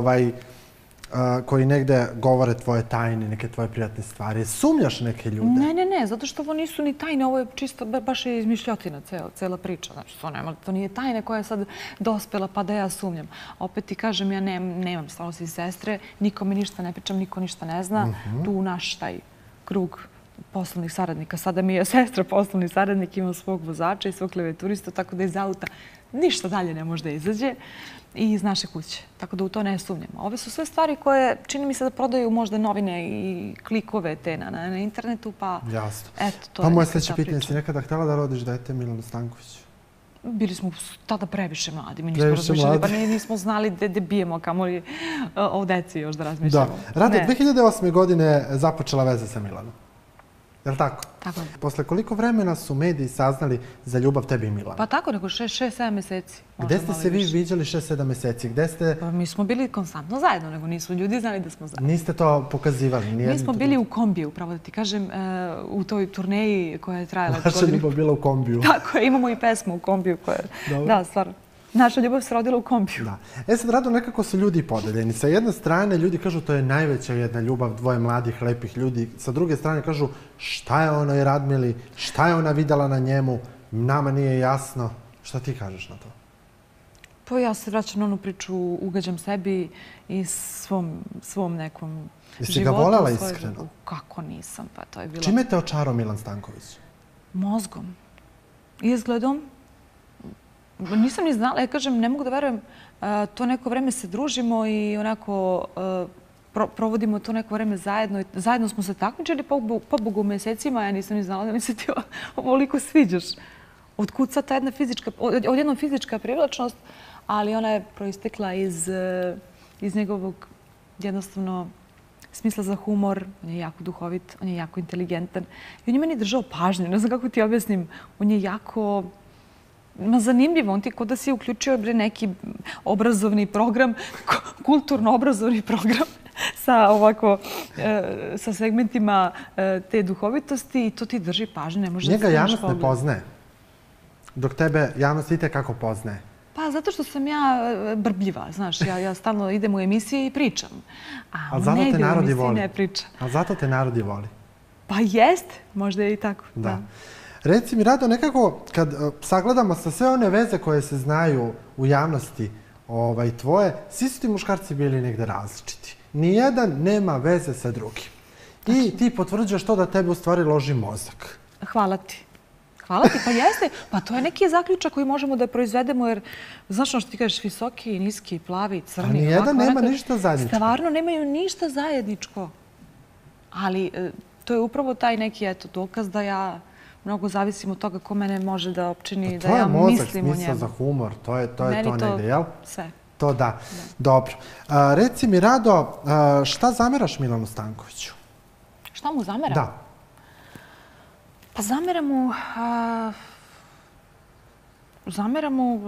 S2: koji negde govore tvoje tajne, neke tvoje prijatne stvari? Sumnjaš neke ljude?
S4: Ne, zato što ovo nisu ni tajne, ovo je čisto, baš je izmišljotina cela priča. Znači, to nije tajne koja je sad dospela pa da ja sumnjam. Opet ti kažem, ja nemam stvarno svi sestre, nikome ništa ne pričam, niko ništa ne zna. Tu naš taj krug poslovnih saradnika. Sada mi je sestra poslovni saradnik, imam svog vozača i svog klavijaturista, tako da iz auta ništa dalje ne može da izađe i iz naše kuće. Tako da u to ne sumnjam. Ove su sve stvari koje čini mi se da prodaju možda novine i klikove te na internetu, pa
S2: jasno.
S4: Eto, to
S2: je. Pa moje sljedeće pitanje, si nekada htjela da rodiš dete Milanu Stankoviću?
S4: Bili smo tada previše mladi. Mi nismo razmišljali, pa nismo znali gde bijemo, kamoli o deci još da razmišljamo.
S2: Da. Rado, 2008. godine započela veza sa Milanom. Je li tako?
S4: Tako je.
S2: Posle koliko vremena su mediji saznali za ljubav tebi i Milana?
S4: Pa tako, nego 6-7 meseci.
S2: Gde ste se vi viđali 6-7 meseci? Gde ste...
S4: Pa mi smo bili konstantno zajedno, nego nisu ljudi znali da smo zajedno.
S2: Niste to pokazivali?
S4: Mi smo bili u kombiju, pravo da ti kažem, u toj turneji koja je trajala...
S2: Naša ljubav bila u kombiju.
S4: Tako je, imamo i pesmu u kombiju koja je... Da, stvarno. Naša ljubav se rodila u kombiju.
S2: Da. Sad, Rado, nekako su ljudi podeljeni. Sa jedne strane, ljudi kažu to je najveća jedna ljubav, dvoje mladih, lepih ljudi. Sa druge strane, kažu šta je onoj Radmili, šta je ona videla na njemu, nama nije jasno. Šta ti kažeš na to?
S4: Pa ja se vraćam na onu priču, ugađam sebi i svom nekom životu.
S2: Jesi ga voljela iskreno?
S4: Kako nisam, pa to je bilo...
S2: Čime te očarao Milan Stanković?
S4: Mozgom. Izgledom. Nisam ni znala, ja kažem, ne mogu da verujem, to neko vreme se družimo i onako provodimo to neko vreme zajedno. Zajedno smo se takmičili pobogu mesecima, ja nisam ni znala da mi se ti ovoliko sviđaš. Otkuca ta jedna odjednom fizička privlačnost, ali ona je proistekla iz njegovog jednostavno smisla za humor. On je jako duhovit, on je jako inteligentan i on je meni držao pažnju. Ne znam kako ti objasnim, on je jako... zanimljivo. On ti kod da si uključio neki obrazovni program, kulturno-obrazovni program sa segmentima te duhovitosti i to ti drži pažnju.
S2: Njega javnost ne poznaje, dok tebe javnost i tekako poznaje.
S4: Pa zato što sam ja brbljiva, znaš, ja stalno idem u emisije i pričam. A on ne ide u emisije i ne priča.
S2: Ali zato te narod i voli.
S4: Pa jest, možda je i tako.
S2: Da. Reci mi, Rado, nekako kad sagledamo sa sve one veze koje se znaju u javnosti tvoje, svi su ti muškarci bili negde različiti. Nijedan nema veze sa drugim. I ti potvrđaš to da tebe u stvari loži mozak.
S4: Hvala ti. Hvala ti, pa jeste. Pa to je neki zaključak koji možemo da proizvedemo, jer znaš ono što ti kažeš, visoki, niski, plavi, crni.
S2: A nijedan nema ništa zajedničko.
S4: Stvarno nemaju ništa zajedničko. Ali to je upravo taj neki dokaz da ja mnogo zavisim od toga ko mene može da opčini, da ja mislim o njemu.
S2: To je mozak, smisao za humor, to je to negde, jel?
S4: Sve.
S2: To da. Dobro. Reci mi, Rado, šta zameraš Milanu Stankoviću?
S4: Šta mu zameram?
S2: Da.
S4: Pa zameram mu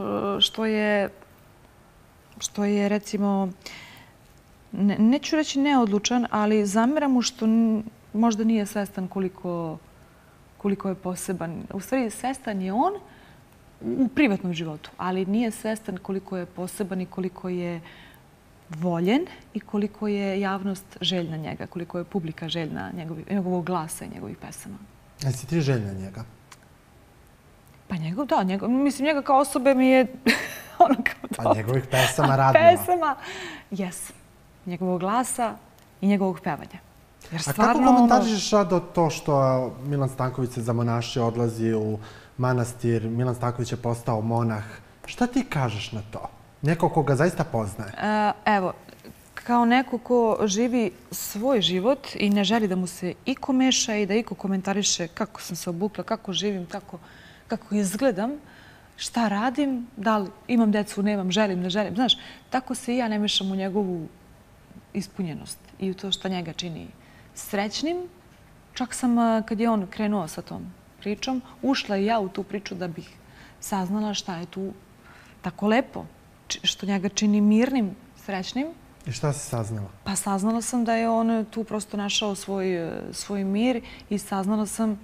S4: što je, recimo, neću reći neodlučan, ali zameram mu što možda nije svestan koliko je poseban. U stvari, svestan je on u privatnom životu, ali nije svestan koliko je poseban i koliko je voljen i koliko je javnost željna njega, koliko je publika željna njegovog glasa i njegovih pesama.
S2: Jesi ti željna njega?
S4: Pa mislim, njega kao osobe mi je ono kao to.
S2: Pa njegovih pesama radila.
S4: Pesama, jesam. Njegovog glasa i njegovog pevanja.
S2: A kako komentarišeš, Rado, to što Milan Stanković se zamonašio, odlazi u manastir, Milan Stanković je postao monah? Šta ti kažeš na to? Neko ko ga zaista poznaje.
S4: Evo, kao neko ko živi svoj život i ne želi da mu se iko meša i da iko komentariše kako sam se obukla, kako živim, kako izgledam, šta radim, da li imam decu, nemam, želim, ne želim. Znaš, tako se i ja ne mešam u njegovu ispunjenost i u to što njega čini srećnim. Čak sam, kad je on krenuo sa tom pričom, ušla i ja u tu priču da bih saznala šta je tu tako lepo, što njega čini mirnim, srećnim.
S2: I šta si saznala?
S4: Pa saznala sam da je on tu prosto našao svoj mir i saznala sam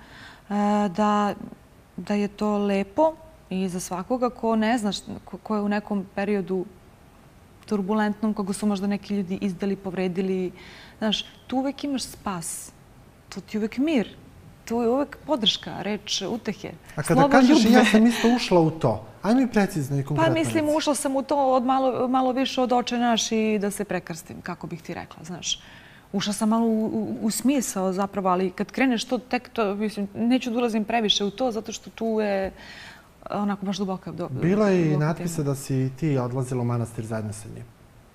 S4: da je to lepo i za svakoga ko ne zna, ko je u nekom periodu turbulentnom, koga su možda neki ljudi izdali, povredili. Znaš, tu uvek imaš spas. Tu ti uvek mir. Tu je uvek podrška, reč utehe.
S2: A kada kažeš ja sam isto ušla u to, aj mi precizno i konkretno.
S4: Pa mislim, ušla sam u to malo više od Oče naš i da se prekrstim, kako bih ti rekla, znaš. Ušla sam malo u smisao zapravo, ali kad kreneš to, tek to, mislim, neću da ulazim previše u to, zato što tu je onako baš duboka tema.
S2: Bilo je i natpisa da si ti odlazila u manastir zajedno sa njim.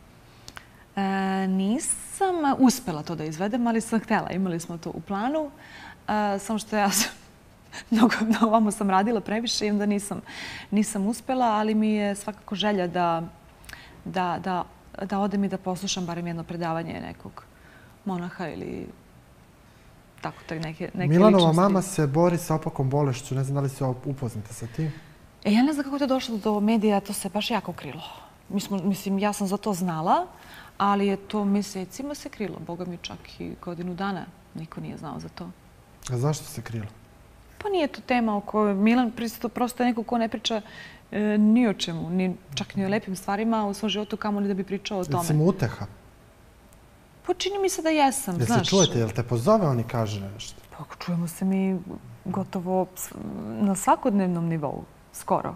S4: Nisam uspela to da izvedem, ali sam htjela. Imali smo to u planu. Samo što ja mnogo ovamo sam radila previše i onda nisam uspela, ali mi je svakako želja da odem i da poslušam barem jedno predavanje nekog monaha ili tako neke ličnosti.
S2: Milanova mama se bori sa opakom bolešću. Ne znam da li si upoznata sa tim?
S4: Ja ne znam kako je to došlo do medija, to se baš jako krilo. Mislim, ja sam za to znala, ali je to mesecima se krilo. Boga mi čak i godinu dana niko nije znao za to.
S2: A zašto se krilo?
S4: Pa nije to tema o kojoj Milan prosto je neko ko ne priča ni o čemu, čak ni o lepim stvarima u svom životu, kamo li da bi pričao o tome.
S2: Jesi mu uteha?
S4: Pa čini mi se da jesam, znaš.
S2: Jel se čujete, jel te pozove on i kaže nešto?
S4: Pa čujemo se mi gotovo na svakodnevnom nivou, skoro.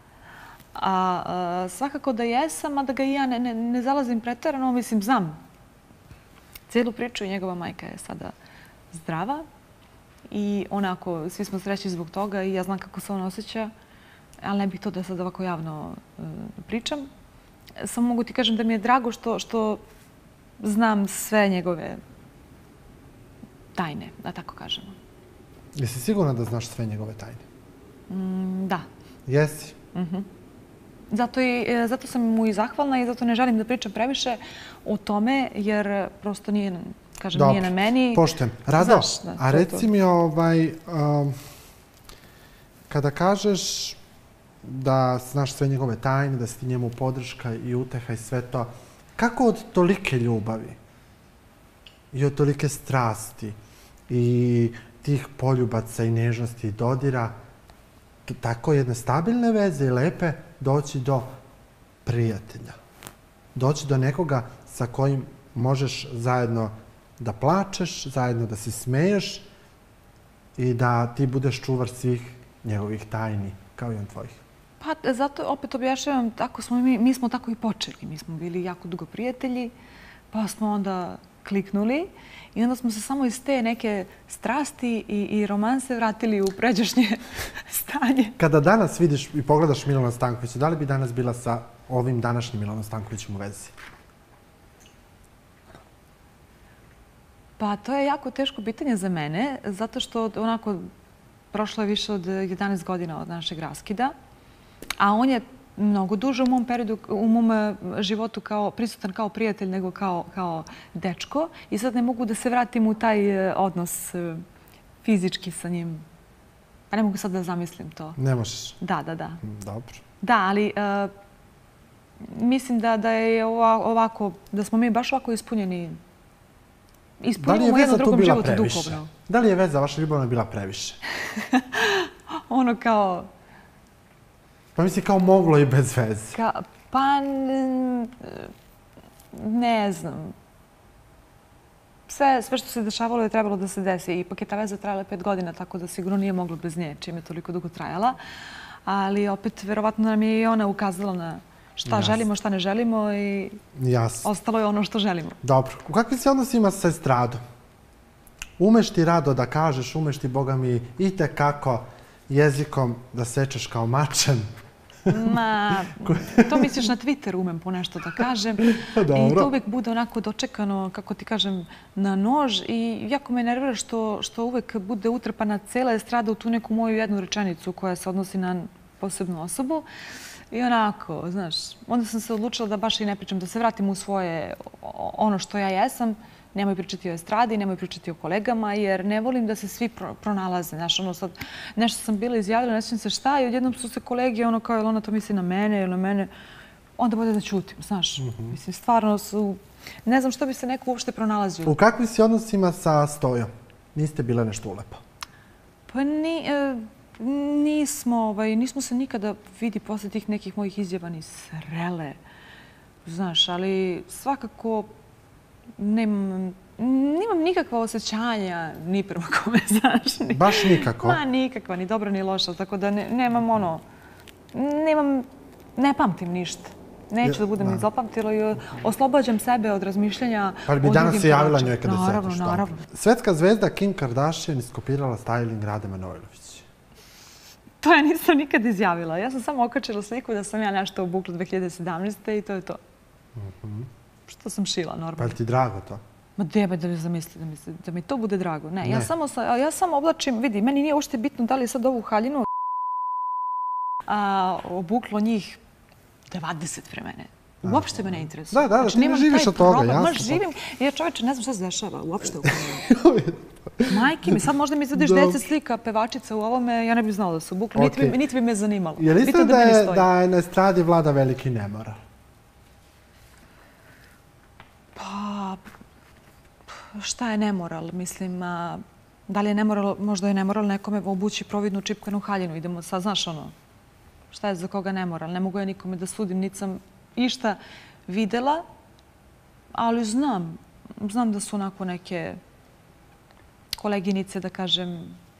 S4: A svakako da jesam, a da ga i ja ne zalazim preterano, mislim, znam cijelu priču i njegova majka je sada zdrava i onako, svi smo srećni zbog toga i ja znam kako se on osjeća, ali ne bih to da sad ovako javno pričam. Samo mogu ti kažem da mi je drago što znam sve njegove tajne, da tako kažemo.
S2: Jesi sigurna da znaš sve njegove tajne?
S4: Da.
S2: Jesi?
S4: Zato sam mu i zahvalna i zato ne želim da pričam previše o tome, jer prosto nije na meni.
S2: Dobro, poštujem. Rado, a reci mi, kada kažeš da znaš sve njegove tajne, da si ti njemu podrška i uteha i sve to. Kako od tolike ljubavi i od tolike strasti i tih poljubaca i nežnosti i dodira, tako jedne stabilne veze i lepe, doći do prijatelja? Doći do nekoga sa kojim možeš zajedno da plačeš, zajedno da se smeješ i da ti budeš čuvar svih njegovih tajni, kao i on tvojih.
S4: Pa zato opet objašnjavam, mi smo tako i počeli. Mi smo bili jako dugo prijatelji, pa smo onda kliknuli i onda smo se samo iz te neke strasti i romanse vratili u pređašnje stanje.
S2: Kada danas vidiš i pogledaš Milana Stankovića, da li bi danas bila sa ovim današnjim Milanom Stankovićem u vezi?
S4: Pa to je jako teško pitanje za mene, zato što onako prošlo je više od 11 godina od našeg raskida, a on je mnogo duže u mom periodu, u mom životu prisutan kao prijatelj nego kao dečko i sad ne mogu da se vratim u taj odnos fizički sa njim. Pa ne mogu sad da zamislim to.
S2: Ne možeš?
S4: Da.
S2: Dobro.
S4: Da, ali mislim da je ovako, da smo mi baš ovako ispunjeni. Ispunjamo jedno drugom životu duhovno.
S2: Da li je veza vaša ljubavna bila previše?
S4: Ono kao...
S2: Pa misli kao moglo i bez veze.
S4: Pa ne znam. Sve što se dešavalo je trebalo da se desi. Ipak je ta veza trajala 5 godina, tako da sigurno nije moglo bez nje, čim je toliko dugo trajala. Ali opet, verovatno nam je i ona ukazala na šta želimo, šta ne želimo i ostalo je ono što želimo.
S2: Dobro. U kakvim se odnosima sa estradom? Umeš ti, Rado, da kažeš, umeš ti, Boga mi, i tekako jezikom da sečeš kao mačem?
S4: Ma, to misliš na Twitteru, umem po nešto da kažem. I to uvijek bude onako dočekano, kako ti kažem, na nož. I jako me nervira što uvijek bude utrpana cela estrada u tu neku moju jednu rečenicu koja se odnosi na posebnu osobu. I onako, znaš, onda sam se odlučila da baš i ne pričam, da se vratim u svoje, ono što ja jesam. Nemoj pričati o estradi, nemoj pričati o kolegama, jer ne volim da se svi pronalaze. Znaš, ono sad, nešto sam bila izjavila, ne sjećam se šta, i odjednom su se kolege, ono kao, jel ona to misli na mene ili na mene, onda bolje da ćutim, znaš. Mislim, stvarno su, ne znam što bi se neko uopšte pronalazio.
S2: U kakvim si odnosima sa Stojom? Niste bile nešto ulepo?
S4: Pa nismo se nikada vidi posle tih nekih mojih izjava ni srele, znaš, ali svakako nemam nikakva osjećanja ni prema kome, znaš.
S2: Baš nikako?
S4: Ma, nikakva, ni dobra, ni loša, tako da ne pamtim ništa. Neću da budem ni zapamtila i oslobađam sebe od razmišljanja o drugim
S2: Pa bi danas se javila njoj kada se
S4: setiš. Naravno.
S2: Svetska zvezda Kim Kardashian iskopirala styling Rade Manojlović.
S4: To ja nisam nikad izjavila. Ja sam samo okačila sliku da sam ja nešto obukla 2017. i to je to. Što sam šila, normalno.
S2: Pa je li ti drago to?
S4: Ma debaj da mi zamisli, da mi to bude drago. Ne, ja samo oblačim, vidi, meni nije uopšte bitno da li sad ovu haljinu obuklo njih 20 vremene. Uopšte me ne interesuje.
S2: Da, ti ne živiš od toga, jasno.
S4: Maš živim, jer čoveče, ne znam šta se dešava uopšte u kome. Majke mi, sad možda mi izvediš djece slika, pevačica u ovome, ja ne bih znala da su obuklo, niti bi me zanimalo.
S2: Je li isto da je na estradi vlada veliki nemoral?
S4: Pa, šta je nemoral? Mislim, da li je nemoral, možda je nemoral nekome obući providnu čipkanu haljinu. Idemo sad, znaš ono, šta je za koga nemoral? Ne mogu ja nikome da sudim, niti sam išta videla, ali znam da su onako neke koleginice, da kažem...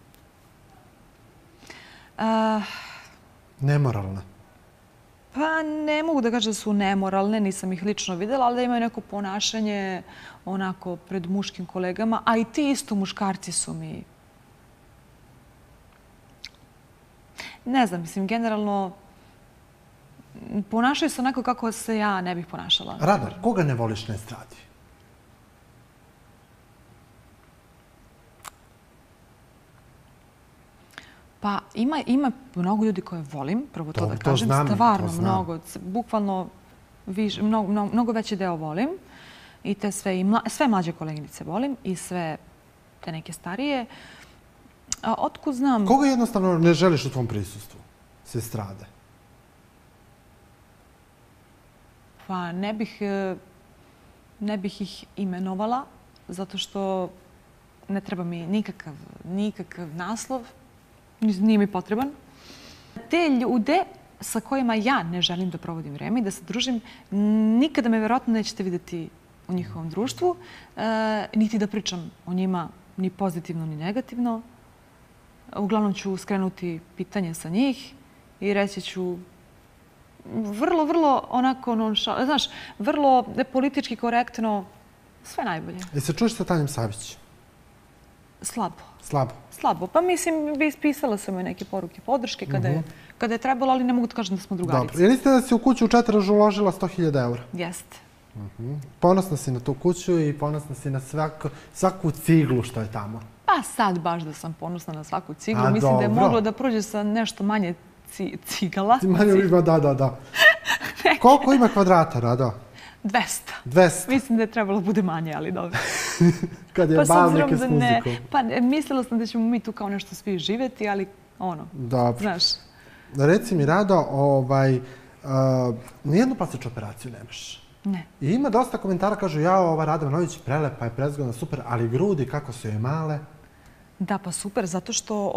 S2: Nemoralne?
S4: Pa ne mogu da kažem da su nemoralne, nisam ih lično videla, ali da imaju neko ponašanje onako pred muškim kolegama, a i ti isto muškarci su mi... Ne znam, mislim, generalno ponašaju se onako kako se ja ne bih ponašala.
S2: Rado, koga ne voliš na estradi?
S4: Pa ima mnogo ljudi koje volim, prvo to da kažem, stvarno mnogo, bukvalno mnogo veći deo volim i te sve mlađe koleginice volim i sve te neke starije. Otkud znam...
S2: Koga jednostavno ne želiš u tvom prisustvu s estrade?
S4: Pa ne bih ih imenovala, zato što ne treba mi nikakav naslov, nije mi potreban. Te ljude sa kojima ja ne želim da provodim vreme i da se družim, nikada me verovatno nećete vidjeti u njihovom društvu, niti da pričam o njima ni pozitivno ni negativno. Uglavnom ću skrenuti pitanje sa njih i reći ću vrlo onako, znaš, vrlo politički korektno, sve najbolje.
S2: Se čuješ sa Tanjom Savić?
S4: Slabo. Pa mislim, ispisala sam joj neke poruke podrške kada je trebalo, ali ne mogu da kažem da smo drugarice.
S2: Dobro. Je li ste da si u kuću u Četiražu uložila 100.000 eura?
S4: Jeste.
S2: Ponosna si na tu kuću i ponosna si na svaku ciglu što je tamo.
S4: Pa sad baš da sam ponosna na svaku ciglu. Mislim da je moglo da prođe sa nešto manje cigala.
S2: Manje ima, da. Koliko ima kvadrata, Rado?
S4: 200. Mislim da je trebalo bude manje, ali dobro.
S2: Kad je bavnik s muzikom.
S4: Pa mislila sam da ćemo mi tu kao nešto svi živjeti, ali
S2: dobro.
S4: Znaš.
S2: Reci mi, Rado, nijednu plastičnu operaciju nemaš.
S4: Ne.
S2: I ima dosta komentara, kažu, ova Rada Manojlović prelepa je, prezgodna, super, ali grudi, kako su joj male?
S4: Da, pa super, zato što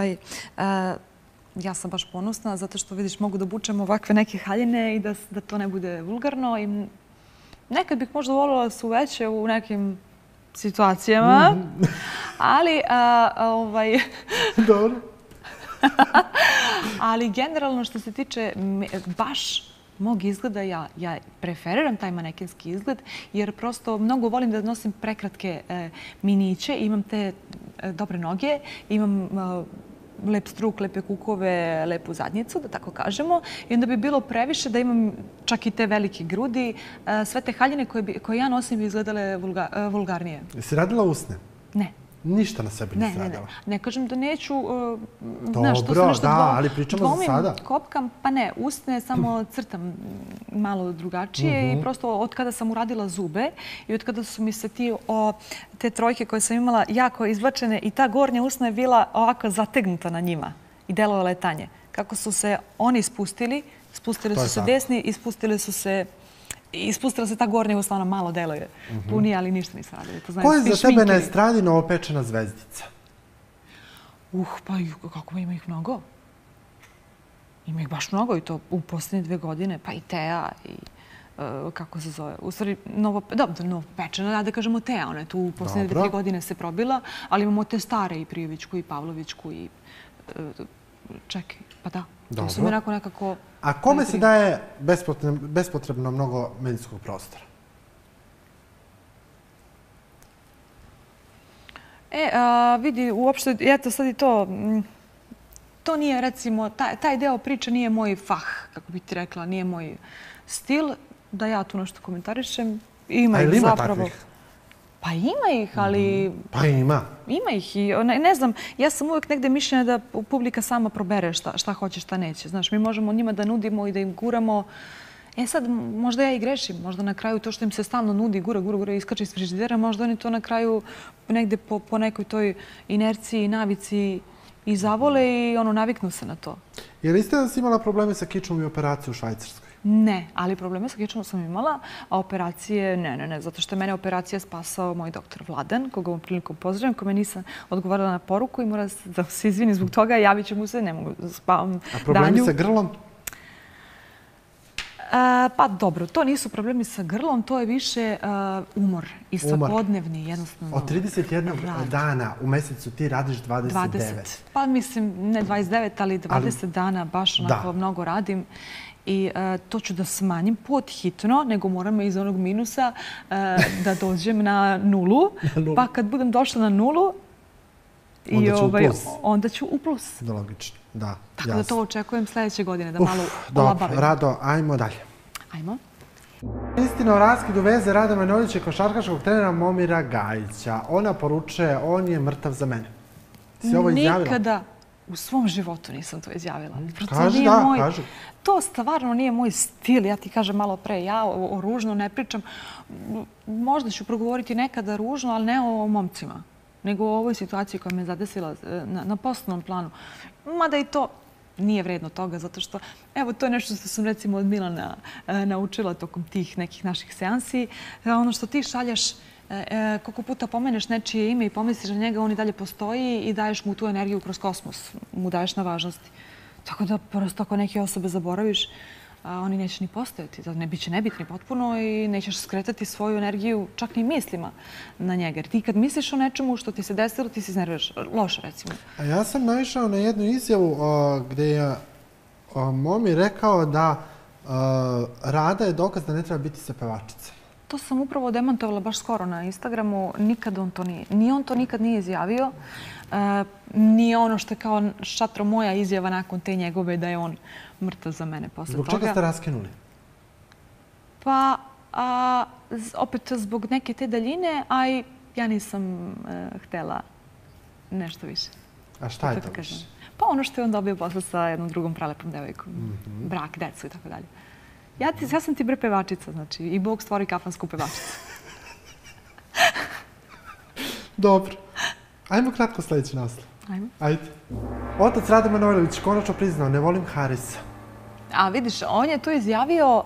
S4: ja sam baš ponosna, zato što vidiš, mogu da obučem ovakve neke haljine i da to ne bude vulgarno. I nekad bih možda voljela da su veće u nekim situacijama, ali...
S2: Dobro.
S4: Ali generalno što se tiče baš mog izgleda, ja preferiram taj manekenski izgled, jer prosto mnogo volim da nosim prekratke miniće, imam te dobre noge, imam lep struk, lepe kukove, lepu zadnjicu, da tako kažemo. I onda bi bilo previše da imam čak i te velike grudi. Sve te haljine koje ja nosim bi izgledale vulgarnije.
S2: Jesi radila usne?
S4: Ne.
S2: Ništa na sebi nisi radila?
S4: Ne kažem da neću...
S2: Dobro, da, ali pričamo za sada.
S4: Kopkam, pa ne, usne samo crtam malo drugačije i prosto od kada sam uradila zube i od kada su mi se te trojke koje sam imala jako izbačene i ta gornja usna je bila ovako zategnuta na njima i delovala je tanje. Kako su se oni spustili su se desni i ispustila se ta gornja usna, ona malo deluje punije, ali ništa nisam radila.
S2: Ko je za tebe na estradi novopečena zvezdica?
S4: Pa kako ima ih mnogo. Ima ih baš mnogo i to u posljednje 2 godine. Pa i Teja i kako se zove. U stvari, novopečena, da kažemo Teja. Ona je tu u posljednje 2 godine se probila, ali imamo te stare i Prijovićku i Pavlovićku i... Čekaj, pa da. To su mi onako nekako...
S2: A kome se daje bespotrebno mnogo medijskog prostora?
S4: Vidi, uopšte, eto sad i to nije, recimo, taj deo priče nije moj fah, kako bi ti rekla, nije moj stil, da ja tu nešto komentarišem.
S2: A ili ima takvih?
S4: Pa ima ih, ali...
S2: Pa ima.
S4: Ima ih i, ne znam, ja sam uvijek negde mišljena da publika sama probere šta hoće, šta neće. Znaš, mi možemo njima da nudimo i da im guramo. Sad, možda ja i grešim. Možda na kraju to što im se stalno nudi, gura, iskače iz frižidera, možda oni to na kraju negde po nekoj toj inerciji, navici i zavole i naviknu se na to.
S2: Je li ste da si imala probleme sa kičmom i operaciju u Švajcarskoj?
S4: Ne, ali probleme sa kičmom sam imala, a operacije ne, zato što je mene operacija spasao moj doktor Vladan, koga ovom prilikom pozdravljam, kome nisam odgovarala na poruku i mora da se izvini zbog toga, javit ću mu se, ne mogu da spavam danju.
S2: A problemi sa grlom?
S4: Pa dobro, to nisu problemi sa grlom, to je više umor i svakodnevni jednostavno.
S2: Od 31 dana u mesecu ti radiš 29?
S4: Pa mislim, ne 29, ali 20 dana baš onako mnogo radim. I to ću da smanjim pod-hitno, nego moram iz onog minusa da dođem na nulu. Pa kad budem došla na nulu, onda ću u plus.
S2: Logično, da.
S4: Tako da to očekujem sljedeće godine, da malo olabavim.
S2: Dobro, Rado, ajmo dalje.
S4: Ajmo.
S2: Istina o raskidu veze Rade Manojlovića i košarkaškog trenera Momira Gajića. Ona poručuje, on je mrtav za mene. Si ovo izjavila?
S4: Nikada u svom životu nisam to izjavila.
S2: Kaži, kaži.
S4: To stvarno nije moj stil. Ja ti kažem malo pre, ja o ružno ne pričam. Možda ću progovoriti nekada ružno, ali ne o momcima, nego o ovoj situaciji koja me zadesila na poslovnom planu. Mada i to nije vredno toga, zato što, evo, to je nešto što sam recimo od Milana naučila tokom tih nekih naših seansi. Ono što ti šaljaš, koliko puta pomeneš nečije ime i pomisliš na njega, on i dalje postoji i daješ mu tu energiju kroz kosmos, mu daješ na važnosti. Tako da prosto ako neke osobe zaboraviš, oni neće ni postojati, biće nebitni potpuno i nećeš skretati svoju energiju čak ni mislima na njega. Jer ti kad misliš o nečemu što ti se desilo, ti se iznerviraš. Loše, recimo.
S2: A ja sam naišao na jednu izjavu gdje je momi rekao da Rada je dokaz da ne treba biti se pevačica.
S4: To sam upravo demantovala baš skoro na Instagramu. Nikad on to nije. Ni on to nikad nije izjavio. Nije ono što je kao šatro moja izjava nakon te njegove da je on mrtav za mene posle toga.
S2: Zbog čega ste raskinuli?
S4: Pa, opet zbog neke te daljine, a i ja nisam htela nešto više.
S2: A šta je to više?
S4: Pa ono što je on dobio posle sa jednom drugom prelepom devojkom. Brak, decu i tako dalje. Ja sam ti bre pevačica, znači i Bog stvori kafansku pevačicu.
S2: Dobro. Ajmo kratko sljedeći naslov.
S4: Ajmo.
S2: Ajde. Otac Rade Manojlović konačno priznao, ne volim Harisa.
S4: A vidiš, on je to izjavio,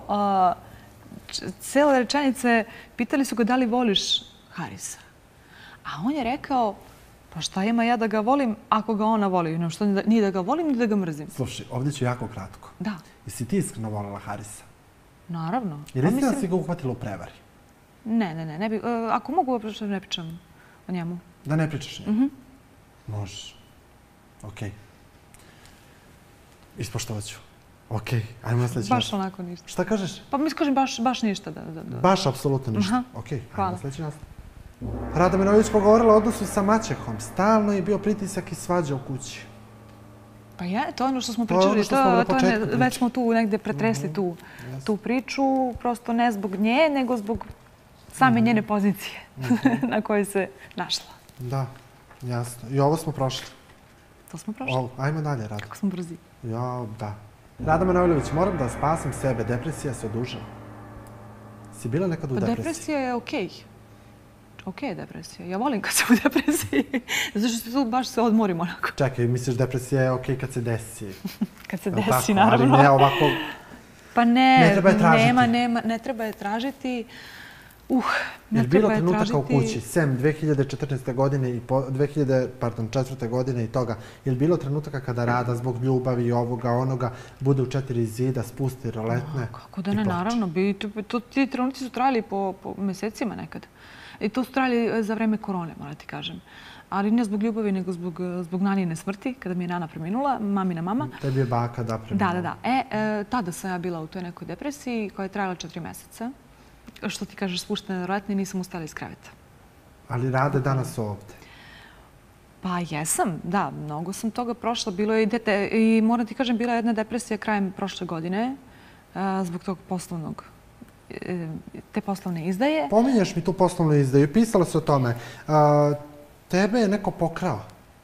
S4: cijele rečenice, pitali su ga da li voliš Harisa. A on je rekao, pa šta ima ja da ga volim ako ga ona voli? No, što ni da ga volim, ni da ga mrzim.
S2: Slušaj, ovdje ću jako kratko.
S4: Da.
S2: Jesi ti iskreno volila Harisa?
S4: Naravno.
S2: Jer jesi da si ga uhvatila u prevari?
S4: Ne bi. Ako mogu, uopšte ne pričam o njemu.
S2: Da ne pričaš o njemu? Možeš. Okej. Ispoštovat ću. Okej, ajmo na sljedeći
S4: nastav. Baš onako ništa.
S2: Šta kažeš?
S4: Pa mi kažem baš ništa.
S2: Baš apsolutno ništa. Okej, ajmo na sljedeći nastav. Rada Manojlović pogovorila o odnosu sa maćehom. Stalno je bio pritisak i svađa u kući.
S4: Pa to je ono što smo pričali. Već smo tu negdje pretresli tu priču. Prosto ne zbog nje, nego zbog same njene pozicije na kojoj se našla.
S2: Da, jasno. I ovo smo prošli.
S4: To smo prošli.
S2: Ajmo dalje, Rada.
S4: Kako smo brzi.
S2: Da. Rada Manojlović, moram da spasim sebe. Depresija se odužava. Si bila nekad u depresiji?
S4: Depresija je okej. Okej je depresija. Ja volim kad sam u depresiji. Zato što tu baš se odmorim onako.
S2: Čekaj, misliš depresija je okej kad se desi?
S4: Kad se desi, naravno.
S2: Ali ne ovako...
S4: Pa ne,
S2: ne treba je tražiti.
S4: Ne treba je tražiti.
S2: Jer bilo trenutaka u kući, sem 2014. godine i 2004. godine i toga, je li bilo trenutaka kada Rada zbog ljubavi i ovoga, onoga, bude u 4 zida, spusti roletne?
S4: Kako da ne, naravno. Ti trenuci su trajali po mesecima nekad. I to su trajali za vreme korone, moram ti kažem. Ali ne zbog ljubavi, nego zbog nanijene smrti, kada mi je Nana preminula, mamina mama.
S2: Tebi je baka preminula.
S4: Da. Tada sam ja bila u toj nekoj depresiji koja je trajala 4 meseca. Što ti kažeš, spuštene roletne i nisam ustala iz kreveta.
S2: Ali Rade danas ovdje?
S4: Pa jesam, da. Mnogo sam toga prošla. Bilo je i moram ti kažem, bila je jedna depresija krajem prošle godine zbog tog te poslovne izdaje.
S2: Pominješ mi tu poslovnu izdaju. Pisala se o tome. Tebe je neko pokrao?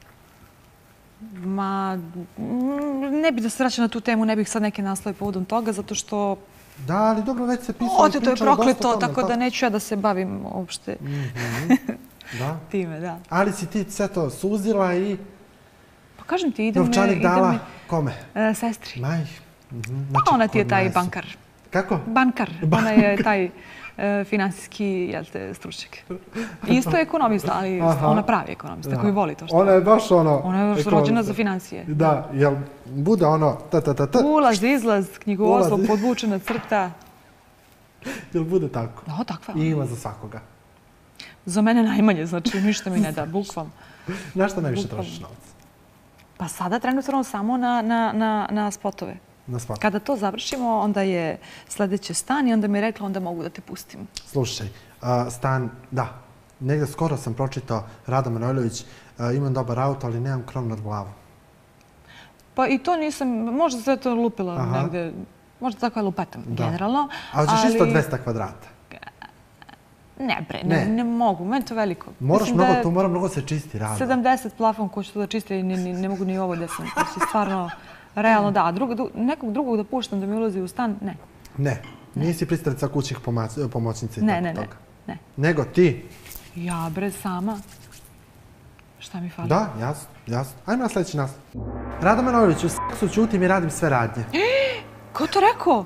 S4: Ma, ne bih da se vraćam na tu temu, ne bih sad neke naslove povodom toga, zato što...
S2: Da, ali dobro, već se pisalo i pričalo dosta o tome.
S4: To je prokleto, tako da neću ja da se bavim uopšte time, da.
S2: Ali si ti sve to suzila i...
S4: Pa kažem ti, idem...
S2: Novčanik dala kome?
S4: Sestri.
S2: Pa
S4: ona ti je taj bankar.
S2: Kako?
S4: Bankar. Ona je taj finansijski stručnjak. Isto je ekonomista, ali ona pravi ekonomista koji voli to što...
S2: Ona je baš ono...
S4: Ona je još rođena za financije.
S2: Da, jel bude ono...
S4: Ulaz, izlaz, knjigovodstvo, podvučena crta.
S2: Jel bude tako?
S4: Da, takva.
S2: I ima za svakoga.
S4: Za mene najmanje, znači ništa mi ne da, bukvalno.
S2: Na što najviše trošiš novac?
S4: Pa sada trenutno samo na spotove. Kada to završimo, onda je sljedeći stan i onda mi je rekla onda mogu da te pustim.
S2: Slušaj, stan, da. Negdje skoro sam pročitao Rada Manojlović, imam dobar auto, ali nemam krov nad glavom.
S4: Pa i to nisam, možda sve to lupila negdje, možda tako je lupetam generalno.
S2: A hoćeš isto 200 kvadrata?
S4: Ne bre, ne mogu, meni to veliko.
S2: Tu mora mnogo se čisti, Rada.
S4: 70 plafon ko će to da čisti i ne mogu ni ovo gdje sam. Znači, stvarno, realno da. A nekog drugog da puštam da mi ulazi u stan, ne.
S2: Ne, nisi pristalica kućnih pomoćnica i tako toga.
S4: Ne.
S2: Nego ti?
S4: Ja bre, sama. Šta mi fali?
S2: Da, jasno, jasno. Ajmo na sljedeći naslov. Rado Manojlović, u seksu ćutim i radim sve radnje.
S4: Ko to rekao?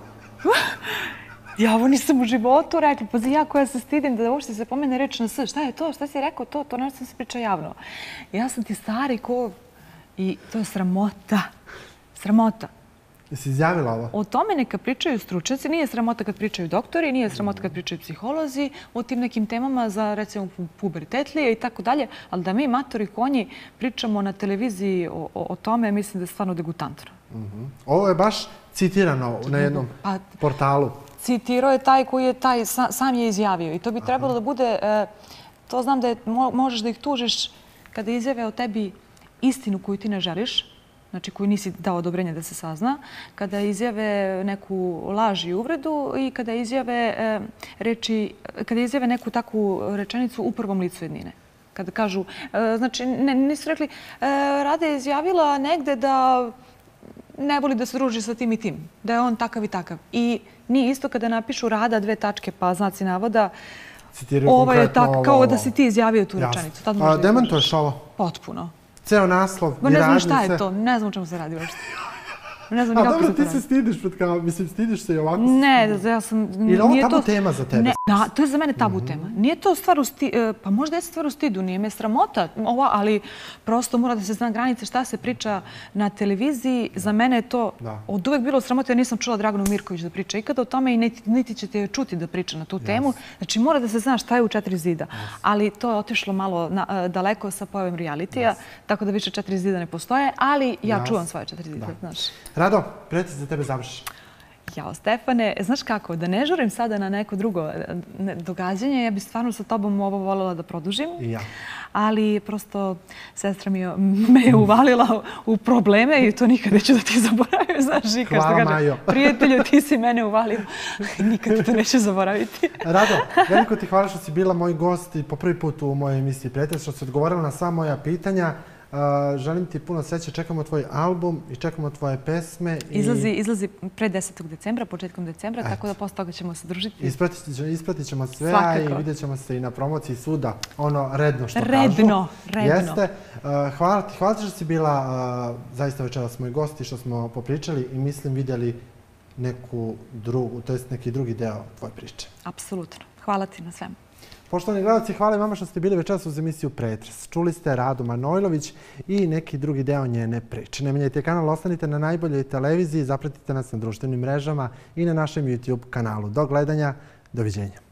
S4: Ja ovo nisam u životu rekla. Pazi, ja koja se stidim da uopšte se pomene reč na s. Šta je to? Šta si rekao to? To nešto se priča javno. Ja sam ti stari ko... I to je sramota. Sramota.
S2: Jesi izjavila ovo?
S4: O tome neka pričaju stručnjaci. Nije sramota kad pričaju doktori, nije sramota kad pričaju psiholozi o tim nekim temama za, recimo, pubertetlije i tako dalje. Ali da mi, matori konji, pričamo na televiziji o tome, mislim da je stvarno degutantno.
S2: Ovo je baš citirano na jednom portalu.
S4: Citirao je taj koji je sam je izjavio. I to bi trebalo da bude... To znam da možeš da ih tužiš kada izjave o tebi istinu koju ti ne želiš, znači koju nisi dao odobrenje da se sazna, kada izjave neku laž i uvredu i kada izjave neku takvu rečenicu u prvom licu jednine. Kada kažu, znači nisu rekli, Rada je izjavila negde da ne voli da se druži sa tim i tim, da je on takav i takav. I nije isto kada napišu Rada 2 tačke pa znaci navoda, ovo je tako kao da si ti izjavio tu rečenicu.
S2: Demantuješ ovo?
S4: Potpuno.
S2: Ceo naslov i
S4: ne znam
S2: radnje
S4: šta je to, ne znam o čemu se radi uopšte. Ne znam kako se to radi.
S2: Dobro, ti se stidiš pred kao, mislim, stidiš se i ovako...
S4: Ne, ja sam...
S2: Ili ovo tabu tema za tebe?
S4: To je za mene tabu tema. Nije to stvar u stidu, pa možda je stvar u stidu, nije me sramota, ali prosto mora da se zna granice šta se priča na televiziji. Za mene je to od uvek bilo sramota, jer nisam čula Draganu Mirković da priča ikada o tome i niti ćete joj čuti da priča na tu temu. Znači mora da se zna šta je u 4 zida. Ali to je otišlo malo daleko sa pojavom realitija, tako da više 4 zida ne postoje, ali ja čuvam svoje 4 zida, znaš.
S2: Rado, prijatelj za tebe završi.
S4: Jao, Stefane, znaš kako, da ne žurim sada na neko drugo događanje, ja bih stvarno sa tobom ovo voljela da produžim.
S2: I ja.
S4: Ali prosto sestra me je uvalila u probleme i to nikad neću da ti zaboravim. Znaš, i kao što kaže, prijatelju, ti si mene uvalio. Nikad ti to neću zaboraviti.
S2: Rado, veliko ti hvala što si bila moj gost i po prvi put u mojoj emisiji Prijatelj, što si odgovorila na sva moja pitanja. Želim ti puno sreće, čekamo tvoj album i čekamo tvoje pesme.
S4: Izlazi pre 10. decembra, početkom decembra, tako da posle toga ćemo se družiti.
S2: Ispratit ćemo sve i vidjet ćemo se i na promociji svuda, ono redno što kažu.
S4: Redno.
S2: Jeste. Hvala ti što si bila zaista večeras moj gost i što smo popričali i mislim vidjeli neku drugu, to jest neki drugi deo tvoje priče.
S4: Apsolutno. Hvala ti na svemu.
S2: Poštovani gledalci, hvala i vama što ste bili večeras uz emisiju Pretres. Čuli ste Radu Manojlović i neki drugi deo njene priče. Ne menjajte kanal, ostanite na najboljoj televiziji, zapratite nas na društvenim mrežama i na našem YouTube kanalu. Do gledanja, doviđenja.